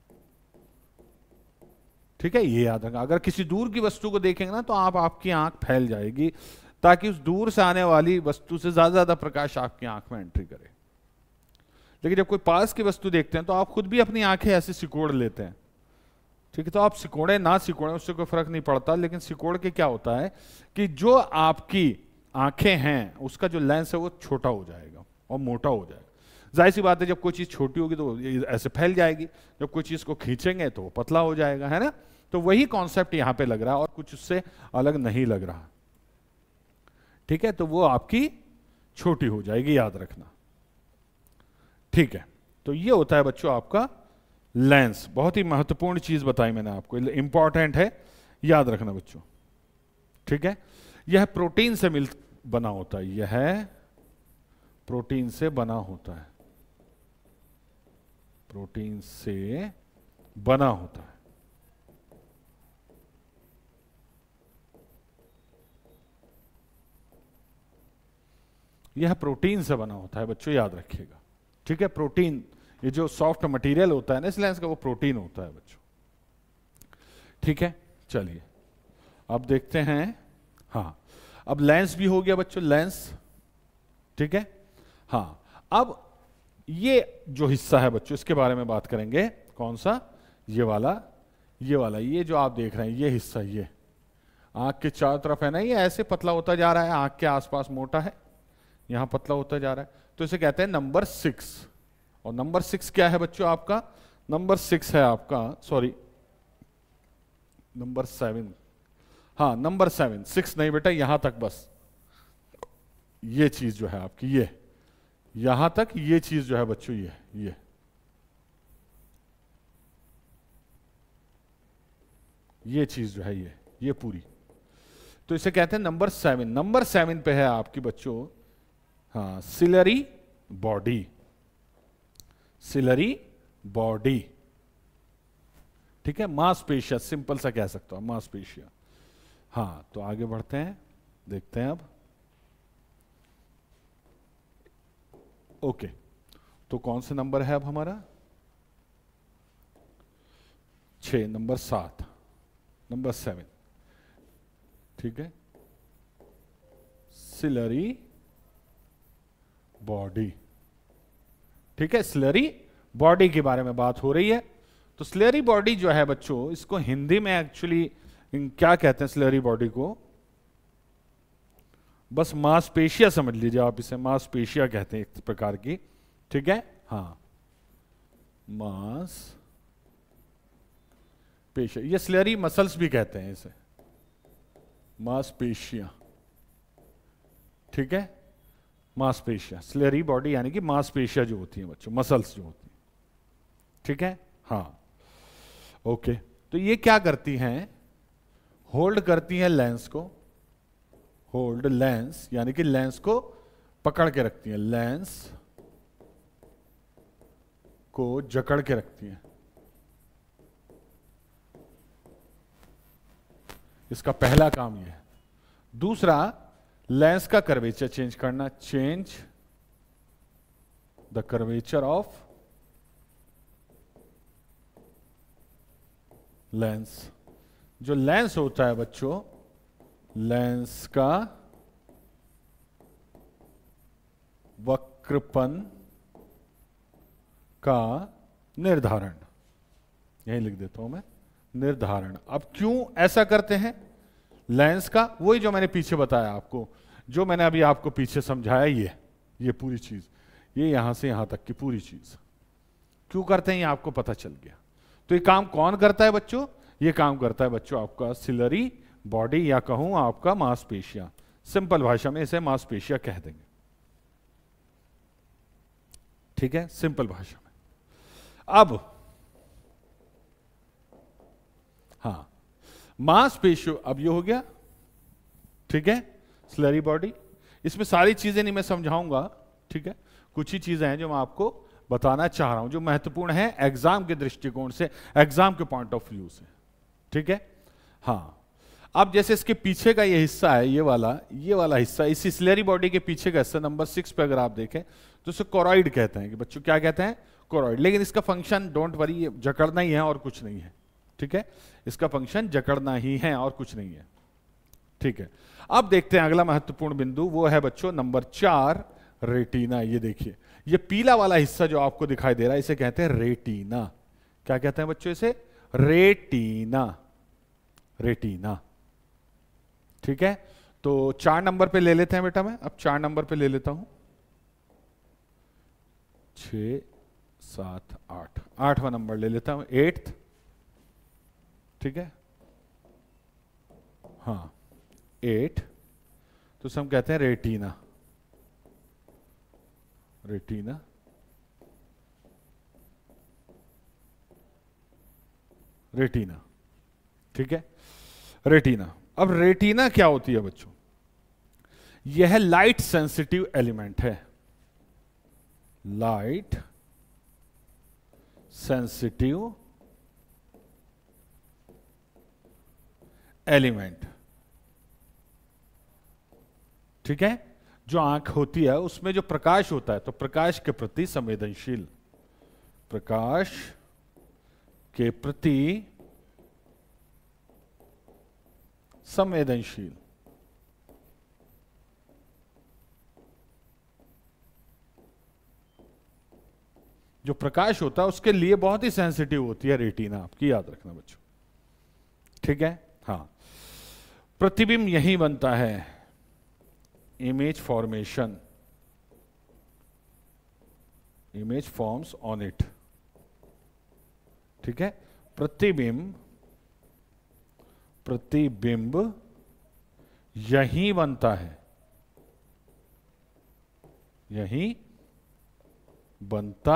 ठीक है, ये याद रखना, अगर किसी दूर की वस्तु को देखेंगे ना तो आप आपकी आंख फैल जाएगी, ताकि उस दूर से आने वाली वस्तु से ज्यादा ज्यादा प्रकाश आपकी आंख में एंट्री करे। लेकिन जब कोई पास की वस्तु देखते हैं तो आप खुद भी अपनी आंखें ऐसे सिकोड़ लेते हैं। ठीक है, तो आप सिकोड़े ना सिकोड़े उससे कोई फर्क नहीं पड़ता, लेकिन सिकोड़ के क्या होता है कि जो आपकी आंखें हैं उसका जो लेंस है वो छोटा हो जाएगा और मोटा हो जाएगा। जाहिर सी बात है जब कोई चीज छोटी होगी तो ऐसे फैल जाएगी, जब कोई चीज को खींचेंगे तो वो पतला हो जाएगा, है ना। तो वही कॉन्सेप्ट यहां पे लग रहा है और कुछ उससे अलग नहीं लग रहा। ठीक है, तो वो आपकी छोटी हो जाएगी, याद रखना। ठीक है, तो ये होता है बच्चों आपका लेंस। बहुत ही महत्वपूर्ण चीज बताई मैंने आपको, इंपॉर्टेंट है, याद रखना बच्चों। ठीक है, यह प्रोटीन से मिल बना होता है, यह प्रोटीन से बना होता है, प्रोटीन से बना होता है। यह प्रोटीन से बना होता है बच्चों, याद रखिएगा। ठीक है, प्रोटीन, ये जो सॉफ्ट मटेरियल होता है ना इस लेंस का, वो प्रोटीन होता है बच्चों। ठीक है, चलिए अब देखते हैं। हाँ, अब लेंस भी हो गया बच्चों, लेंस। ठीक है, हाँ, अब ये जो हिस्सा है बच्चों इसके बारे में बात करेंगे। कौन सा, ये वाला, ये वाला, ये जो आप देख रहे हैं ये हिस्सा, ये आंख के चारों तरफ है ना, ये ऐसे पतला होता जा रहा है, आंख के आसपास मोटा है, यहां पतला होता जा रहा है, तो इसे कहते हैं नंबर सिक्स। और नंबर सिक्स क्या है बच्चों आपका, नंबर सिक्स है आपका, सॉरी नंबर सेवन, हाँ नंबर सेवन, सिक्स नहीं बेटा, यहां तक बस, ये चीज जो है आपकी, ये यहां तक ये चीज जो है बच्चों, ये ये ये चीज जो है, ये ये पूरी, तो इसे कहते हैं नंबर सेवन। नंबर सेवन पे है आपकी बच्चों, हाँ, सिलरी बॉडी, सिलरी बॉडी, ठीक है। मांसपेशिया सिंपल सा कह सकता हूं, मांसपेशिया। हाँ, तो आगे बढ़ते हैं, देखते हैं अब। ओके, तो कौन से नंबर है अब हमारा? छह, नंबर सात, नंबर सेवन, ठीक है। सिलरी बॉडी, ठीक है। स्लरी बॉडी के बारे में बात हो रही है। तो स्लरी बॉडी जो है बच्चों, इसको हिंदी में एक्चुअली क्या कहते हैं? स्लरी बॉडी को बस मांसपेशिया समझ लीजिए आप, इसे मांसपेशिया कहते हैं एक प्रकार की, ठीक है। हाँ, मांस पेशिया, ये स्लरी मसल्स भी कहते हैं इसे, मांसपेशिया, ठीक है। मांसपेशिया, स्लरी बॉडी यानी कि मांसपेशिया जो होती है बच्चों, मसल्स जो होती है, ठीक है। हाँ, ओके। तो ये क्या करती हैं? होल्ड करती हैं लेंस को, होल्ड लेंस यानी कि लेंस को पकड़ के रखती हैं, लेंस को जकड़ के रखती हैं। इसका पहला काम यह है। दूसरा, लेंस का कर्वेचर चेंज करना, change the curvature of lens. जो लेंस होता है बच्चों, लेंस का वक्रपन का निर्धारण, यही लिख देता हूं मैं, निर्धारण। अब क्यों ऐसा करते हैं? लेंस का वही जो मैंने पीछे बताया आपको, जो मैंने अभी आपको पीछे समझाया, ये ये पूरी चीज, ये यहां से यहां तक की पूरी चीज क्यों करते हैं ये आपको पता चल गया। तो ये काम कौन करता है बच्चों? ये काम करता है बच्चों आपका सिलरी बॉडी, या कहूं आपका मांसपेशिया। सिंपल भाषा में इसे मांसपेशिया कह देंगे, ठीक है, सिंपल भाषा में। अब हाँ, मांसपेशियों, अब ये हो गया, ठीक है, स्लरी बॉडी। इसमें सारी चीजें नहीं मैं समझाऊंगा, ठीक है। कुछ ही चीजें हैं जो मैं आपको बताना चाह रहा हूं, जो महत्वपूर्ण है एग्जाम के दृष्टिकोण से, एग्जाम के पॉइंट ऑफ व्यू से, ठीक है। हाँ, अब जैसे इसके पीछे का ये हिस्सा है, ये वाला ये वाला हिस्सा, इसी स्लरी बॉडी के पीछे का हिस्सा नंबर सिक्स पे अगर आप देखें तो इसे कोरॉइड कहते हैं कि बच्चों, क्या कहते हैं? कोरॉइड। लेकिन इसका फंक्शन डोंट वरी, ये जकड़ना ही है और कुछ नहीं है, ठीक है। इसका फंक्शन जकड़ना ही है और कुछ नहीं है, ठीक है। अब देखते हैं अगला महत्वपूर्ण बिंदु, वो है बच्चों नंबर चार, रेटिना। ये देखिए, ये पीला वाला हिस्सा जो आपको दिखाई दे रहा है, इसे कहते हैं रेटिना। क्या कहते हैं बच्चों इसे? रेटिना, रेटिना, ठीक है। तो चार नंबर पे ले लेते हैं बेटा, मैं अब चार नंबर पे ले लेता हूं। छ, सात, आठ, आठवां नंबर ले लेता हूं, एट्थ, ठीक है। हाँ, एट, तो हम कहते हैं रेटिना, रेटिना, रेटिना, ठीक है, रेटिना। अब रेटिना क्या होती है बच्चों? यह लाइट सेंसिटिव एलिमेंट है, लाइट सेंसिटिव एलिमेंट, ठीक है। जो आंख होती है उसमें जो प्रकाश होता है, तो प्रकाश के प्रति संवेदनशील, प्रकाश के प्रति संवेदनशील, जो प्रकाश होता है उसके लिए बहुत ही सेंसिटिव होती है रेटिना, आपकी याद रखना बच्चों, ठीक है। हाँ, प्रतिबिंब यही बनता है, image formation, image forms on it, ठीक है। प्रतिबिंब, प्रतिबिंब यही बनता है, यही बनता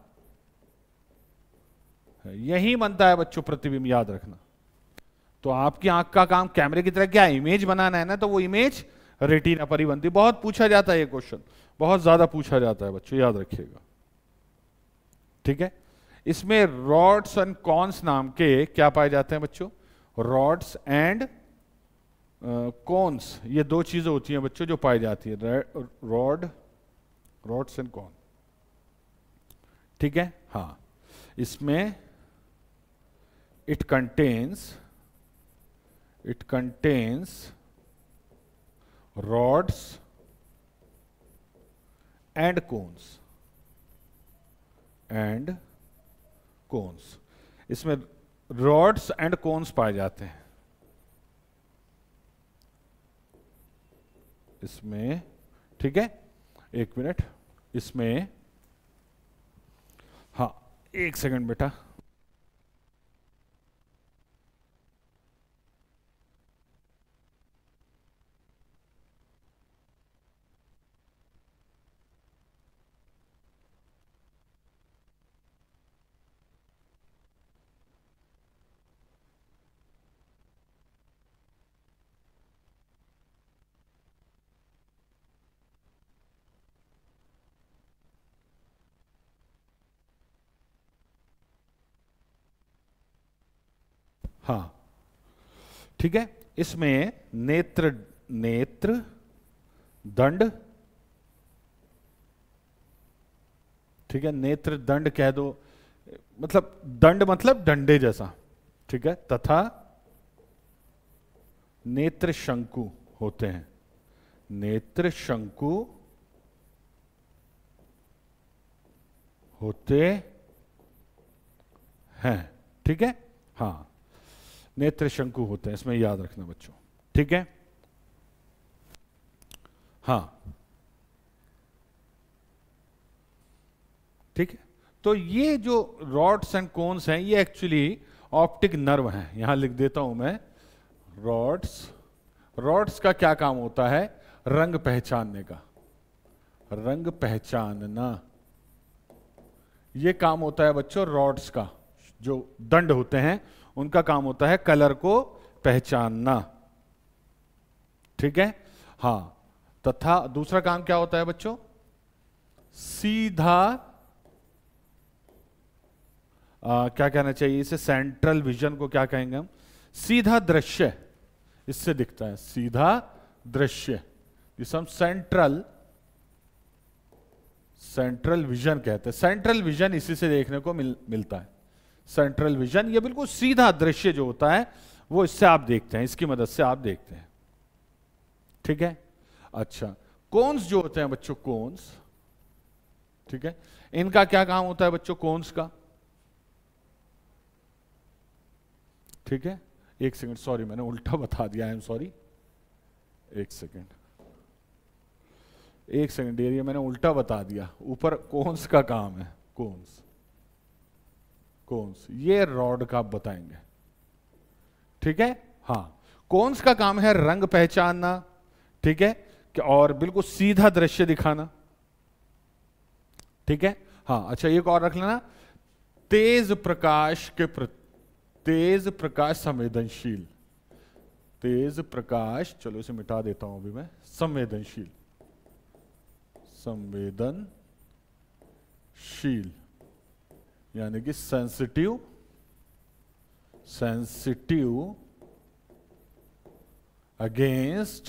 है, यही बनता है बच्चों प्रतिबिंब, याद रखना। तो आपकी आंख का काम कैमरे की तरह क्या है? इमेज बनाना है ना, तो वो इमेज रेटिना पर ही बनती है। बहुत पूछा जाता है ये क्वेश्चन, बहुत ज्यादा पूछा जाता है बच्चों, याद रखिएगा, ठीक है। इसमें रॉड्स एंड कॉन्स नाम के क्या पाए जाते हैं बच्चों? रॉड्स एंड कॉन्स, ये दो चीजें होती हैं बच्चों जो पाई जाती है, रॉड, रॉड्स एंड कॉन, ठीक है। हाँ, इसमें it contains it contains rods and cones and cones इसमें रॉड्स एंड कोन्स पाए जाते हैं इसमें, ठीक है। एक मिनट, इसमें, हाँ एक सेकंड बेटा, हाँ ठीक है। इसमें नेत्र नेत्र दंड, ठीक है, नेत्र दंड कह दो, मतलब दंड मतलब डंडे जैसा, ठीक है, तथा नेत्र शंकु होते हैं, नेत्र शंकु होते हैं, ठीक है। हाँ, नेत्र शंकु होते हैं, इसमें याद रखना बच्चों, ठीक है। हाँ ठीक है। तो ये जो रॉड्स एंड कोन्स हैं ये एक्चुअली ऑप्टिक नर्व हैं, यहां लिख देता हूं मैं, रॉड्स, रॉड्स का क्या काम होता है? रंग पहचानने का, रंग पहचानना, ये काम होता है बच्चों रॉड्स का। जो दंड होते हैं उनका काम होता है कलर को पहचानना, ठीक है। हाँ, तथा दूसरा काम क्या होता है बच्चों? सीधा, आ, क्या कहना चाहिए इसे, सेंट्रल विजन को क्या कहेंगे हम? सीधा दृश्य, इससे दिखता है सीधा दृश्य, जिसे हम सेंट्रल सेंट्रल विजन कहते हैं। सेंट्रल विजन इसी से देखने को मिल, मिलता है। सेंट्रल विजन, ये बिल्कुल सीधा दृश्य जो होता है वो इससे आप देखते हैं, इसकी मदद से आप देखते हैं, ठीक है। अच्छा, कोन्स जो होते हैं बच्चों, कोन्स, ठीक है, इनका क्या काम होता है बच्चों कोन्स का? ठीक है, एक सेकंड, सॉरी मैंने उल्टा बता दिया, आई एम सॉरी, एक सेकंड एक सेकंड एरिया मैंने उल्टा बता दिया। ऊपर कोन्स का काम है, कोन्स कोन्स ये रॉड का आप बताएंगे, ठीक है। हाँ, कोन्स का काम है रंग पहचानना, ठीक है, और बिल्कुल सीधा दृश्य दिखाना, ठीक है। हाँ, अच्छा एक और रख लेना, तेज प्रकाश के प्रति, तेज प्रकाश संवेदनशील, तेज प्रकाश, चलो इसे मिटा देता हूं अभी मैं, संवेदनशील, संवेदनशील यानी कि sensitive, sensitive against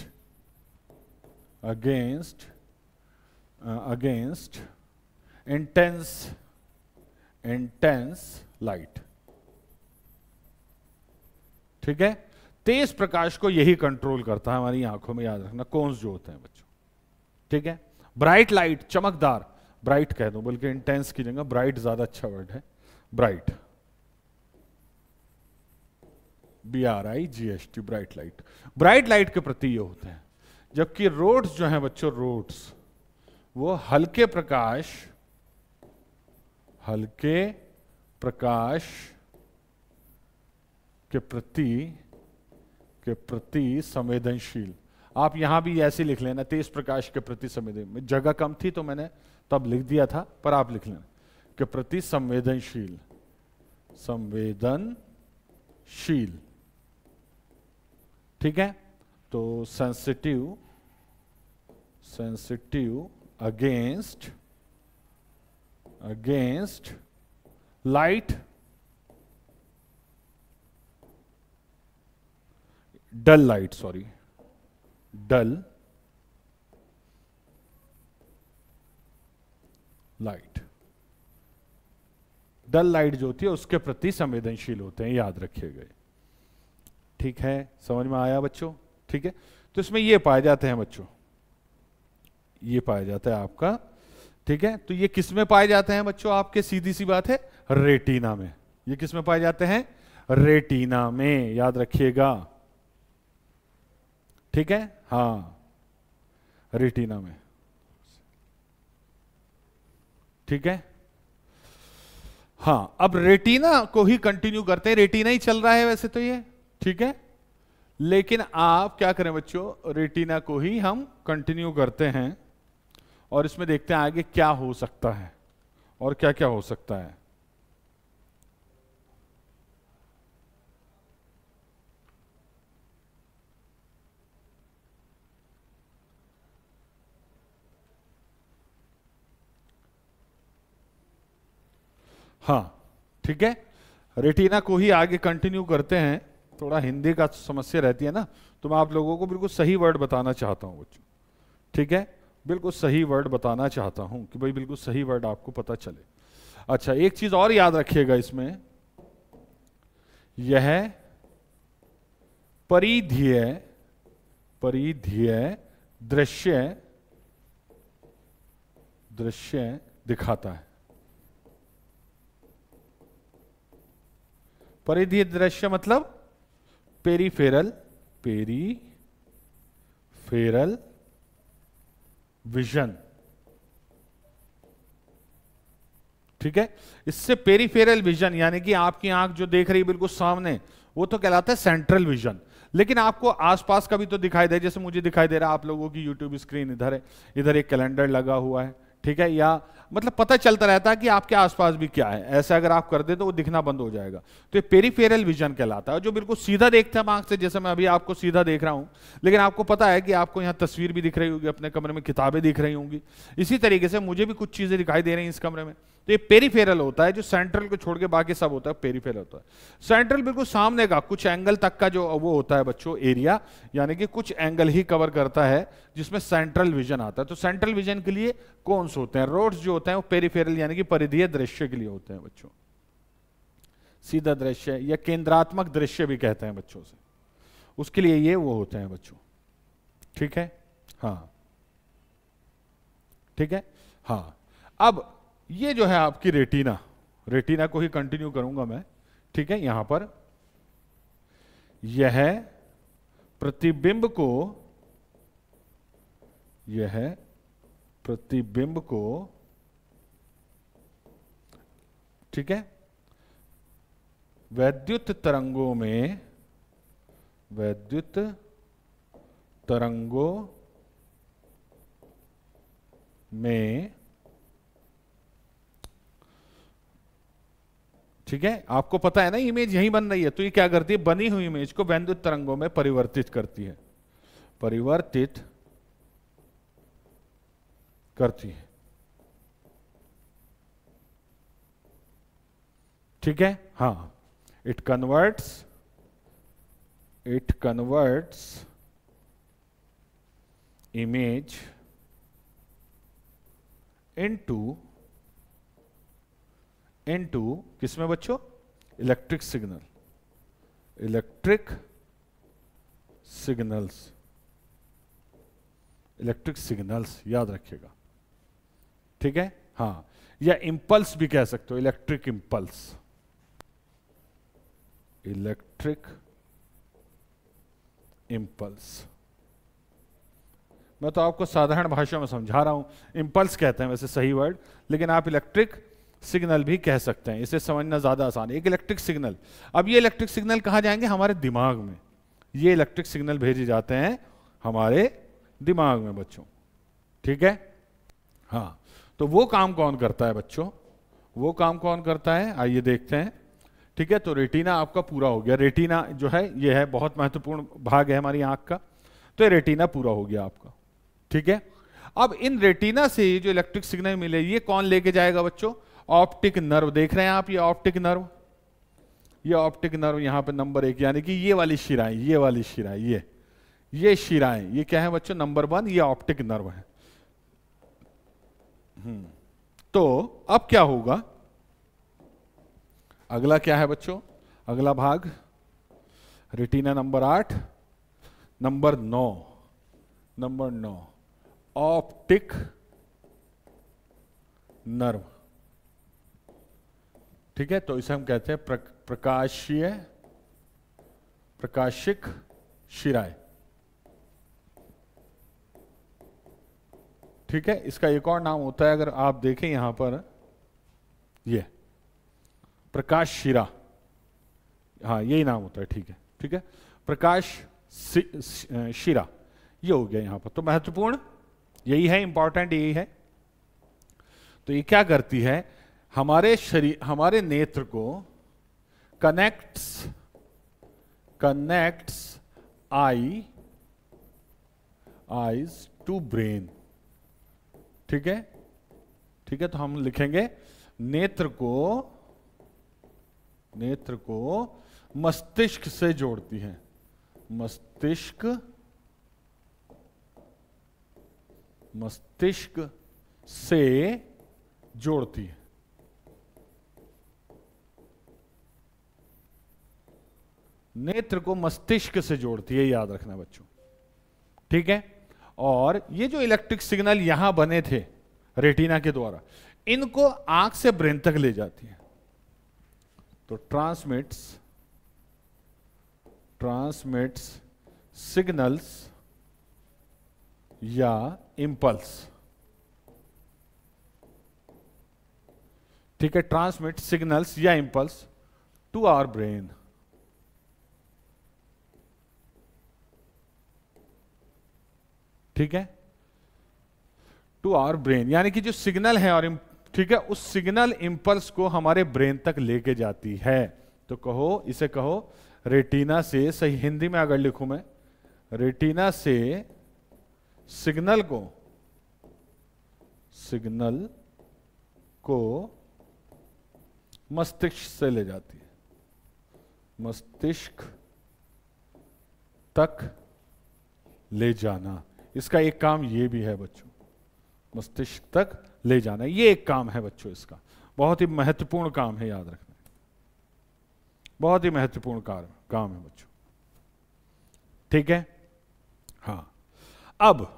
against against intense intense light, ठीक है। तेज प्रकाश को यही कंट्रोल करता है हमारी आंखों में, याद रखना, कोन्स जो होते हैं बच्चों, ठीक है। ब्राइट लाइट, चमकदार, ब्राइट कह दो, बल्कि इंटेंस की जगह ब्राइट ज्यादा अच्छा वर्ड है, bright, B R I G H T, bright light, bright light के प्रति ये होते हैं। जबकि रोड्स जो हैं बच्चों, रोड्स वो हल्के प्रकाश, हल्के प्रकाश के प्रति के प्रति संवेदनशील। आप यहां भी ऐसे लिख लेना, तेज प्रकाश के प्रति संवेदनशील, जगह कम थी तो मैंने तब लिख दिया था, पर आप लिख लेना के प्रति संवेदनशील, संवेदनशील, ठीक है। तो sensitive, sensitive against against light, dull light, sorry dull light, dull light जो होती है उसके प्रति संवेदनशील होते हैं, याद रखिएगा। ठीक है, समझ में आया बच्चों? ठीक है, तो इसमें ये पाए जाते हैं बच्चों, ये पाया जाता है आपका। ठीक है, तो ये किस में पाए जाते हैं बच्चों आपके? सीधी सी बात है, रेटिना में। ये किस में पाए जाते हैं? रेटिना में, याद रखिएगा। ठीक है, हाँ, रेटिना में। ठीक है, हाँ, अब रेटिना को ही कंटिन्यू करते हैं, रेटिना ही चल रहा है वैसे तो ये। ठीक है, लेकिन आप क्या करें बच्चों, रेटिना को ही हम कंटिन्यू करते हैं और इसमें देखते हैं आगे क्या हो सकता है और क्या क्या हो सकता है। हाँ, ठीक है, रेटिना को ही आगे कंटिन्यू करते हैं। थोड़ा हिंदी का समस्या रहती है ना, तो मैं आप लोगों को बिल्कुल सही वर्ड बताना चाहता हूं बच्चों। ठीक है, बिल्कुल सही वर्ड बताना चाहता हूं कि भाई बिल्कुल सही वर्ड आपको पता चले। अच्छा, एक चीज और याद रखिएगा इसमें, यह परिधीय परिधीय दृश्य दृश्य दिखाता है। परिधीय दृश्य मतलब पेरीफेरल पेरीफेरल विजन। ठीक है, इससे पेरीफेरल विजन यानी कि आपकी आंख जो देख रही है बिल्कुल सामने, वो तो कहलाता है सेंट्रल विजन। लेकिन आपको आसपास का भी तो दिखाई दे, जैसे मुझे दिखाई दे रहा है, आप लोगों की यूट्यूब स्क्रीन इधर है, इधर एक कैलेंडर लगा हुआ है। ठीक है, या मतलब पता चलता रहता है कि आपके आसपास भी क्या है। ऐसा अगर आप कर दे तो वो दिखना बंद हो जाएगा, तो ये पेरीफेरल विजन कहलाता है, जो बिल्कुल सीधा देखते हैं आंख से। जैसे मैं अभी आपको सीधा देख रहा हूं, लेकिन आपको पता है कि आपको यहाँ तस्वीर भी दिख रही होगी, अपने कमरे में किताबें दिख रही होंगी, इसी तरीके से मुझे भी कुछ चीजें दिखाई दे रही हैं इस कमरे में। तो ये पेरीफेरल होता है, जो सेंट्रल को छोड़ के बाकी सब होता है पेरीफेरल होता है। सेंट्रल बिल्कुल सामने का कुछ एंगल तक का जो वो होता है बच्चों एरिया, यानी कि कुछ एंगल ही कवर करता है, जिसमें सेंट्रल विजन आता है। तो सेंट्रल विजन के लिए कौन से होते हैं? रोड्स जो होते हैं वो पेरीफेरल यानी कि परिधीय दृश्य के लिए होते हैं बच्चों। सीधा दृश्य या केंद्रात्मक दृश्य भी कहते हैं बच्चों से, उसके लिए ये वो होते हैं बच्चों। ठीक है, हाँ, ठीक है, हाँ। अब ये जो है आपकी रेटिना, रेटिना को ही कंटिन्यू करूंगा मैं। ठीक है, यहां पर यह प्रतिबिंब को यह प्रतिबिंब को ठीक है, वैद्युत तरंगों में वैद्युत तरंगों में ठीक है, आपको पता है ना इमेज यही बन रही है, तो ये क्या करती है? बनी हुई इमेज को वैद्युत तरंगों में परिवर्तित करती है, परिवर्तित करती है। ठीक है, हाँ, it converts it converts image into into किसमें बच्चों? Electric signal, electric signals, electric signals, याद रखिएगा। ठीक है, हाँ, या इंपल्स भी कह सकते हो, इलेक्ट्रिक इंपल्स, इलेक्ट्रिक इंपल्स। मैं तो आपको साधारण भाषा में समझा रहा हूं, इंपल्स कहते हैं वैसे सही वर्ड, लेकिन आप इलेक्ट्रिक सिग्नल भी कह सकते हैं, इसे समझना ज्यादा आसान है। एक इलेक्ट्रिक सिग्नल, अब ये इलेक्ट्रिक सिग्नल कहां जाएंगे? हमारे दिमाग में। ये इलेक्ट्रिक सिग्नल भेजे जाते हैं हमारे दिमाग में बच्चों। ठीक है, हाँ, तो वो काम कौन करता है बच्चों? वो काम कौन करता है, आइए देखते हैं। ठीक है, तो रेटिना आपका पूरा हो गया। रेटिना जो है ये है बहुत महत्वपूर्ण भाग है हमारी आंख का, तो ये रेटिना पूरा हो गया आपका। ठीक है, अब इन रेटिना से जो इलेक्ट्रिक सिग्नल मिले, ये कौन लेके जाएगा बच्चों? ऑप्टिक नर्व देख रहे हैं आप, ये ऑप्टिक नर्व, ये ऑप्टिक नर्व यहां पे नंबर एक, यानी कि ये वाली शिराएं, ये वाली शिराएं, ये ये शिराएं, ये क्या है बच्चों, नंबर वन, ये ऑप्टिक नर्व है। हम्म तो अब क्या होगा, अगला क्या है बच्चों, अगला भाग रेटिना नंबर आठ, नंबर नौ, नंबर नौ ऑप्टिक नर्व। ठीक है, तो इसे हम कहते हैं प्र, प्रकाशीय प्रकाशिक शिराएं। ठीक है, इसका एक और नाम होता है, अगर आप देखें यहां पर, ये प्रकाश शिरा, हाँ यही नाम होता है। ठीक है, ठीक है, प्रकाश शिरा, ये हो गया यहां पर। तो महत्वपूर्ण यही है, इंपॉर्टेंट यही है। तो ये क्या करती है, हमारे शरीर, हमारे नेत्र को connects connects eye eyes to brain. ठीक है, ठीक है, तो हम लिखेंगे नेत्र को नेत्र को मस्तिष्क से जोड़ती है, मस्तिष्क मस्तिष्क से जोड़ती है। नेत्र को मस्तिष्क से जोड़ती है, याद रखना बच्चों। ठीक है, और ये जो इलेक्ट्रिक सिग्नल यहां बने थे रेटिना के द्वारा, इनको आंख से ब्रेन तक ले जाती है। तो ट्रांसमिट्स ट्रांसमिट्स सिग्नल्स या इंपल्स। ठीक है, ट्रांसमिट सिग्नल्स या इंपल्स टू आवर ब्रेन। ठीक है, टू आवर ब्रेन, यानी कि जो सिग्नल है और, ठीक है, उस सिग्नल इंपल्स को हमारे ब्रेन तक लेके जाती है। तो कहो, इसे कहो रेटिना से, सही हिंदी में अगर लिखूं मैं, रेटिना से सिग्नल को सिग्नल को मस्तिष्क से ले जाती है, मस्तिष्क तक ले जाना। इसका एक काम ये भी है बच्चों, मस्तिष्क तक ले जाना, ये एक काम है बच्चों इसका, बहुत ही महत्वपूर्ण काम है, याद रखना, बहुत ही महत्वपूर्ण कार्य काम है बच्चों। ठीक है, हाँ, अब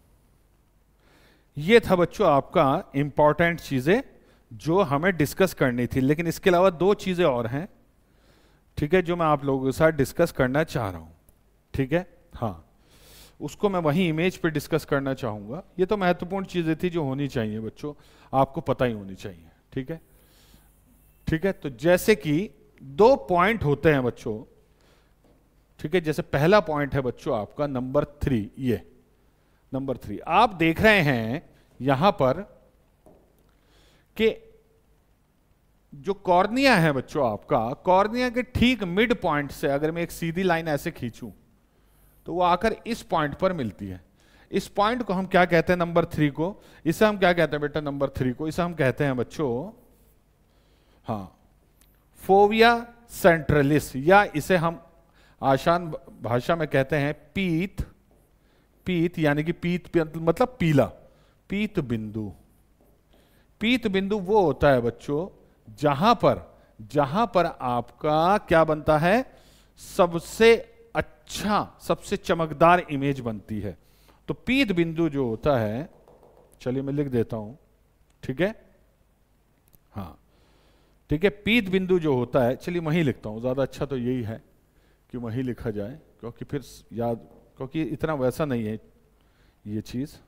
ये था बच्चों आपका इंपॉर्टेंट चीजें जो हमें डिस्कस करनी थी, लेकिन इसके अलावा दो चीजें और हैं, ठीक है, जो मैं आप लोगों के साथ डिस्कस करना चाह रहा हूं। ठीक है, हाँ, उसको मैं वहीं इमेज पे डिस्कस करना चाहूंगा। ये तो महत्वपूर्ण चीजें थी जो होनी चाहिए बच्चों, आपको पता ही होनी चाहिए। ठीक है, ठीक है, तो जैसे कि दो पॉइंट होते हैं बच्चों। ठीक है, जैसे पहला पॉइंट है बच्चों आपका नंबर थ्री, ये नंबर थ्री आप देख रहे हैं यहां पर कि जो कॉर्निया है बच्चों आपका, कॉर्निया के ठीक मिड पॉइंट से अगर मैं एक सीधी लाइन ऐसे खींचूं तो वो आकर इस पॉइंट पर मिलती है। इस पॉइंट को हम क्या कहते हैं, नंबर थ्री को, इसे हम क्या कहते हैं बेटा, नंबर थ्री को, इसे हम कहते हैं बच्चों, हाँ, फोविया सेंट्रलिस, या इसे हम आसान भाषा में कहते हैं पीत, पीत यानी कि पीत मतलब पीला, पीत बिंदु। पीत बिंदु वो होता है बच्चों जहां पर जहां पर आपका क्या बनता है, सबसे अच्छा, सबसे चमकदार इमेज बनती है। तो पीत बिंदु जो होता है, चलिए मैं लिख देता हूं, ठीक है, हाँ, ठीक है, पीत बिंदु जो होता है, चलिए वहीं लिखता हूं, ज्यादा अच्छा तो यही है कि वहीं लिखा जाए, क्योंकि फिर याद, क्योंकि इतना वैसा नहीं है ये चीज।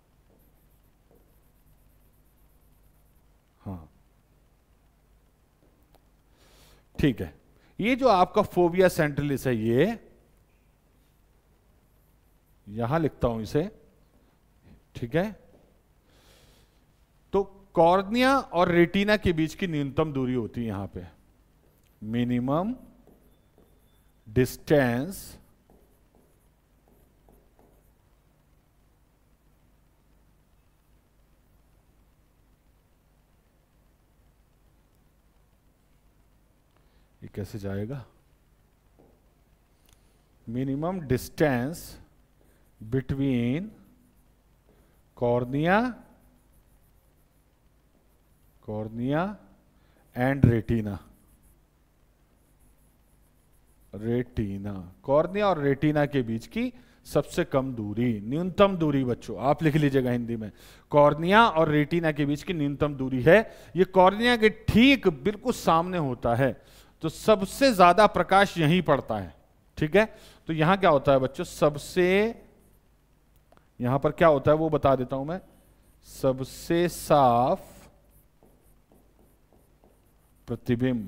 हाँ, ठीक है, ये जो आपका फोविया सेंट्रलिस है, ये यहां लिखता हूं इसे, ठीक है, तो कॉर्निया और रेटिना के बीच की न्यूनतम दूरी होती है यहां पे, मिनिमम डिस्टेंस ये कैसे जाएगा? Minimum distance between cornea cornea and retina. Retina, cornea और रेटिना के बीच की सबसे कम दूरी, न्यूनतम दूरी बच्चों आप लिख लीजिएगा हिंदी में, कॉर्निया और रेटिना के बीच की न्यूनतम दूरी है। ये कॉर्निया के ठीक बिल्कुल सामने होता है, तो सबसे ज्यादा प्रकाश यहीं पड़ता है। ठीक है, तो यहां क्या होता है बच्चों, सबसे यहां पर क्या होता है वो बता देता हूं मैं। सबसे साफ प्रतिबिंब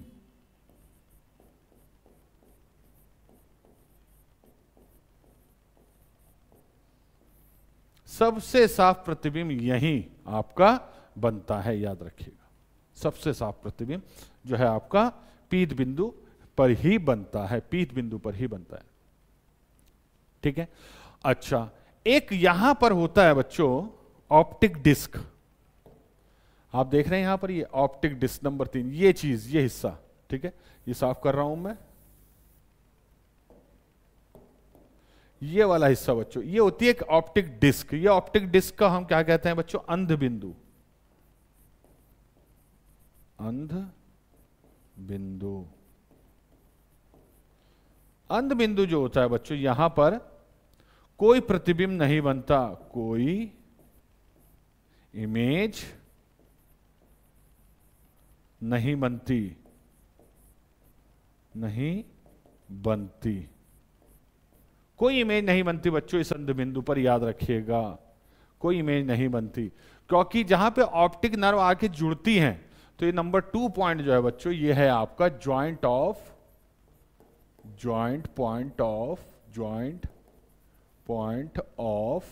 सबसे साफ प्रतिबिंब यहीं आपका बनता है, याद रखिएगा। सबसे साफ प्रतिबिंब जो है आपका पीत बिंदु पर ही बनता है, पीत बिंदु पर ही बनता है। ठीक है, अच्छा एक यहां पर होता है बच्चों ऑप्टिक डिस्क। आप देख रहे हैं यहां पर ये ऑप्टिक डिस्क नंबर तीन, ये चीज, ये हिस्सा। ठीक है, ये साफ कर रहा हूं मैं। ये वाला हिस्सा बच्चों, ये होती है एक ऑप्टिक डिस्क। ये ऑप्टिक डिस्क का हम क्या कहते हैं बच्चों? अंध बिंदु। अंध बिंदु, अंध बिंदु जो होता है बच्चों, यहां पर कोई प्रतिबिंब नहीं बनता, कोई इमेज नहीं बनती, नहीं बनती, कोई इमेज नहीं बनती बच्चों इस अंध बिंदु पर, याद रखिएगा। कोई इमेज नहीं बनती, क्योंकि जहां पे ऑप्टिक नर्व आके जुड़ती हैं, तो ये नंबर टू पॉइंट जो है बच्चों, ये है आपका joint of joint point of joint point of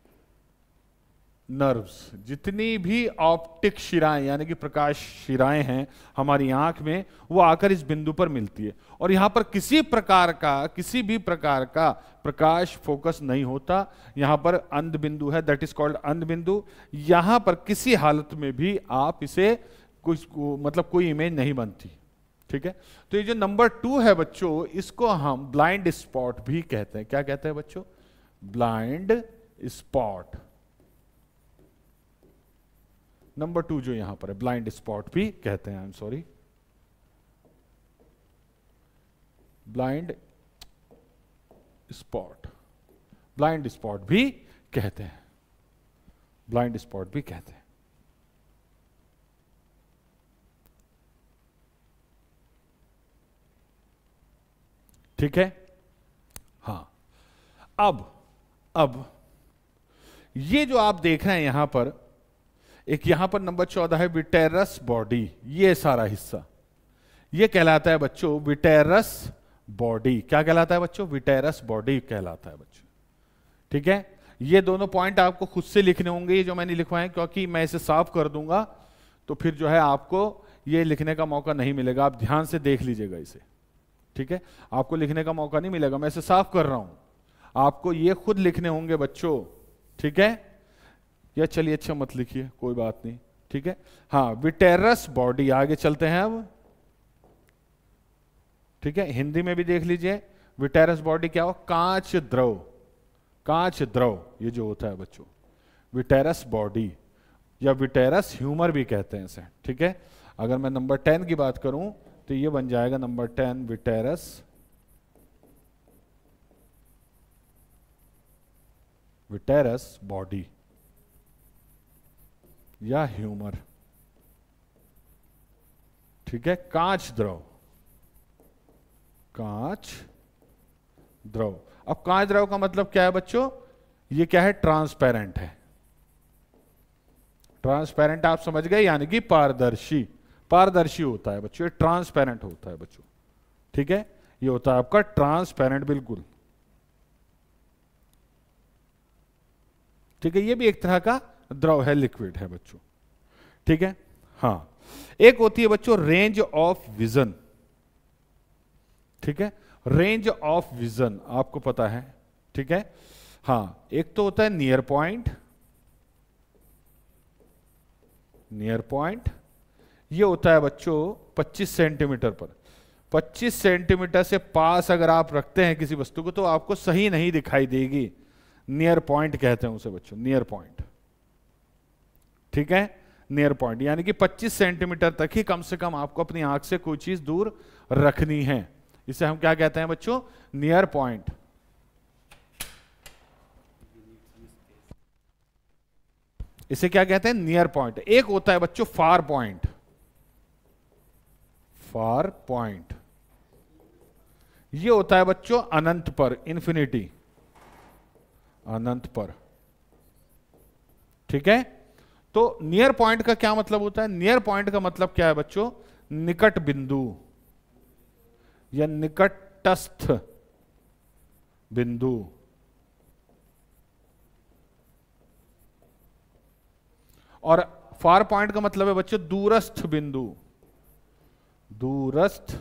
nerves. जितनी भी ऑप्टिक शिराएं यानी कि प्रकाश शिराएं हैं हमारी आंख में, वो आकर इस बिंदु पर मिलती है, और यहां पर किसी प्रकार का किसी भी प्रकार का प्रकाश फोकस नहीं होता। यहां पर अंध बिंदु है, दैट इज कॉल्ड अंध बिंदु। यहां पर किसी हालत में भी आप इसे कुछ मतलब कोई इमेज नहीं बनती। ठीक है, तो ये जो नंबर टू है बच्चों, इसको हम ब्लाइंड स्पॉट भी कहते हैं। क्या कहते हैं बच्चों? Blind spot. नंबर टू जो यहां पर है, ब्लाइंड स्पॉट भी कहते हैं। I am sorry, blind spot, blind spot भी कहते हैं, ब्लाइंड स्पॉट भी कहते हैं। ठीक है, हां। अब अब ये जो आप देख रहे हैं यहां पर, एक यहां पर नंबर चौदह है विटेरस बॉडी। ये सारा हिस्सा ये कहलाता है बच्चों विटेरस बॉडी। क्या कहलाता है बच्चों? विटेरस बॉडी कहलाता है बच्चों। ठीक है, ये दोनों पॉइंट आपको खुद से लिखने होंगे, ये जो मैंने लिखवाए, क्योंकि मैं इसे साफ कर दूंगा तो फिर जो है आपको ये लिखने का मौका नहीं मिलेगा। आप ध्यान से देख लीजिएगा इसे। ठीक है, आपको लिखने का मौका नहीं मिलेगा, मैं इसे साफ कर रहा हूं, आपको ये खुद लिखने होंगे बच्चों। ठीक है, या चलिए अच्छा मत लिखिए, कोई बात नहीं। ठीक है, हाँ, विटेरस बॉडी। आगे चलते हैं अब। ठीक है, हिंदी में भी देख लीजिए, विटेरस बॉडी क्या हो? कांच द्रव, कांच द्रव ये जो होता है बच्चों, विटेरस बॉडी या विटेरस ह्यूमर भी कहते हैं इसे। ठीक है, अगर मैं नंबर टेन की बात करूं तो ये बन जाएगा number ten vitreous vitreous body या ह्यूमर। ठीक है, कांच द्रव, कांच द्रव। अब कांच द्रव का मतलब क्या है बच्चों? ये क्या है? ट्रांसपेरेंट है। ट्रांसपेरेंट आप समझ गए, यानी कि पारदर्शी, पारदर्शी होता है बच्चों, ये ट्रांसपेरेंट होता है बच्चों। ठीक है, ये होता है आपका ट्रांसपेरेंट, बिल्कुल। ठीक है, ये भी एक तरह का द्रव है, लिक्विड है बच्चों। ठीक है, हाँ। एक होती है बच्चों रेंज ऑफ विजन। ठीक है, रेंज ऑफ विजन आपको पता है। ठीक है, हाँ, एक तो होता है नियर पॉइंट, नियर पॉइंट ये होता है बच्चों पच्चीस सेंटीमीटर पर। पच्चीस सेंटीमीटर से पास अगर आप रखते हैं किसी वस्तु को तो आपको सही नहीं दिखाई देगी। नियर पॉइंट कहते हैं उसे बच्चों, नियर पॉइंट। ठीक है, नियर पॉइंट यानी कि पच्चीस सेंटीमीटर तक ही कम से कम आपको अपनी आंख से कोई चीज दूर रखनी है। इसे हम क्या कहते हैं बच्चों? Near point. इसे क्या कहते हैं? Near point. एक होता है बच्चों फार पॉइंट। फार पॉइंट ये होता है बच्चों अनंत पर, इन्फिनिटी, अनंत पर। ठीक है, तो नियर पॉइंट का क्या मतलब होता है? नियर पॉइंट का मतलब क्या है बच्चों? निकट बिंदु या निकटस्थ बिंदु। और फार पॉइंट का मतलब है बच्चों दूरस्थ बिंदु, दूरस्थ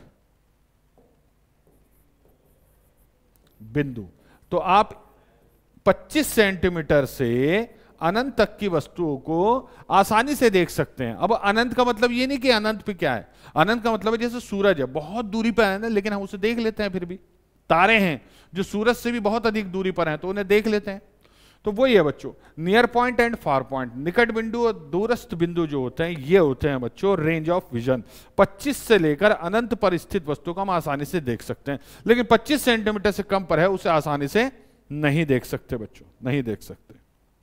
बिंदु। तो आप पच्चीस सेंटीमीटर से अनंत तक की वस्तुओं को आसानी से देख सकते हैं। अब अनंत का मतलब ये नहीं कि अनंत पे क्या है, अनंत का मतलब है जैसे सूरज है, बहुत दूरी पर है ना, लेकिन हम उसे देख लेते हैं। फिर भी तारे हैं जो सूरज से भी बहुत अधिक दूरी पर हैं, तो उन्हें देख लेते हैं। तो वही है बच्चों near point and far point. निकट बिंदु और दूरस्थ बिंदु जो होते हैं ये होते हैं बच्चों रेंज ऑफ विजन। पच्चीस से लेकर अनंत पर स्थित वस्तु को हम आसानी से देख सकते हैं, लेकिन पच्चीस सेंटीमीटर से कम पर है उसे आसानी से नहीं देख सकते बच्चों, नहीं देख सकते।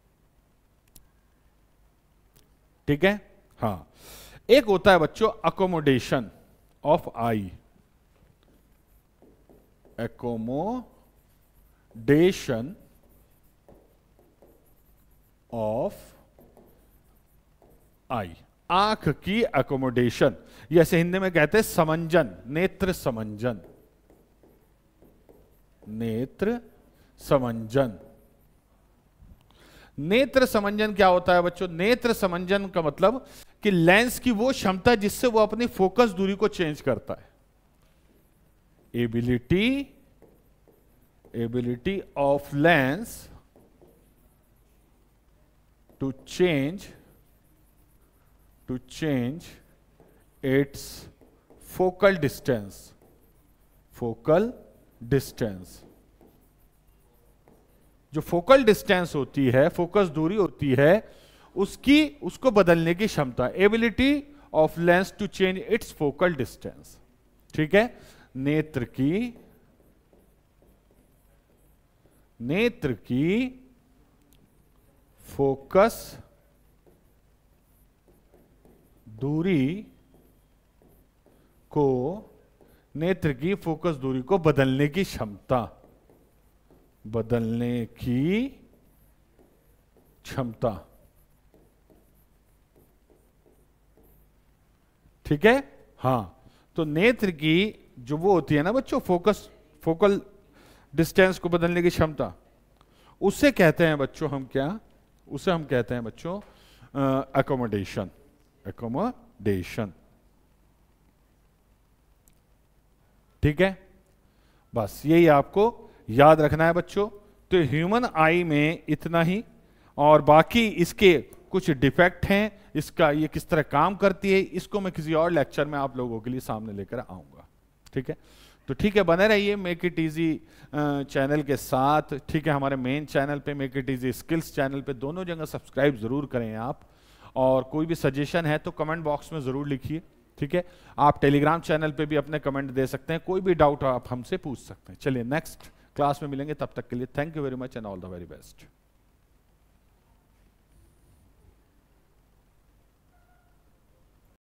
ठीक है, हाँ। एक होता है बच्चों accommodation of eye, accommodation of eye, आंख की अकोमोडेशन। जैसे हिंदी में कहते हैं समंजन, नेत्र समंजन, नेत्र समंजन। नेत्र समंजन क्या होता है बच्चों? नेत्र समंजन का मतलब कि लेंस की वो क्षमता जिससे वो अपनी फोकस दूरी को चेंज करता है। Ability ability of lens to change to change its focal distance, focal distance. जो फोकल डिस्टेंस होती है, फोकस दूरी होती है, उसकी उसको बदलने की क्षमता, ability of lens to change its focal distance. ठीक है, नेत्र की नेत्र की फोकस दूरी को नेत्र की फोकस दूरी को बदलने की क्षमता, बदलने की क्षमता। ठीक है, हाँ। तो नेत्र की जो वो होती है ना बच्चों फोकस, फोकल डिस्टेंस को बदलने की क्षमता, उसे कहते हैं बच्चों हम क्या? उसे हम कहते हैं बच्चों अकोमोडेशन, अकोमोडेशन। ठीक है, बस यही आपको याद रखना है बच्चों। तो ह्यूमन आई में इतना ही, और बाकी इसके कुछ डिफेक्ट हैं, इसका ये किस तरह काम करती है, इसको मैं किसी और लेक्चर में आप लोगों के लिए सामने लेकर आऊंगा। ठीक है, तो ठीक है, बने रहिए मेक इट इजी चैनल के साथ। ठीक है, हमारे मेन चैनल पे, make it easy skills channel पे, दोनों जगह सब्सक्राइब जरूर करें आप। और कोई भी सजेशन है तो कमेंट बॉक्स में जरूर लिखिए। ठीक है, आप टेलीग्राम चैनल पे भी अपने कमेंट दे सकते हैं, कोई भी डाउट आप हमसे पूछ सकते हैं। चलिए नेक्स्ट क्लास में मिलेंगे, तब तक के लिए thank you very much and all the very best.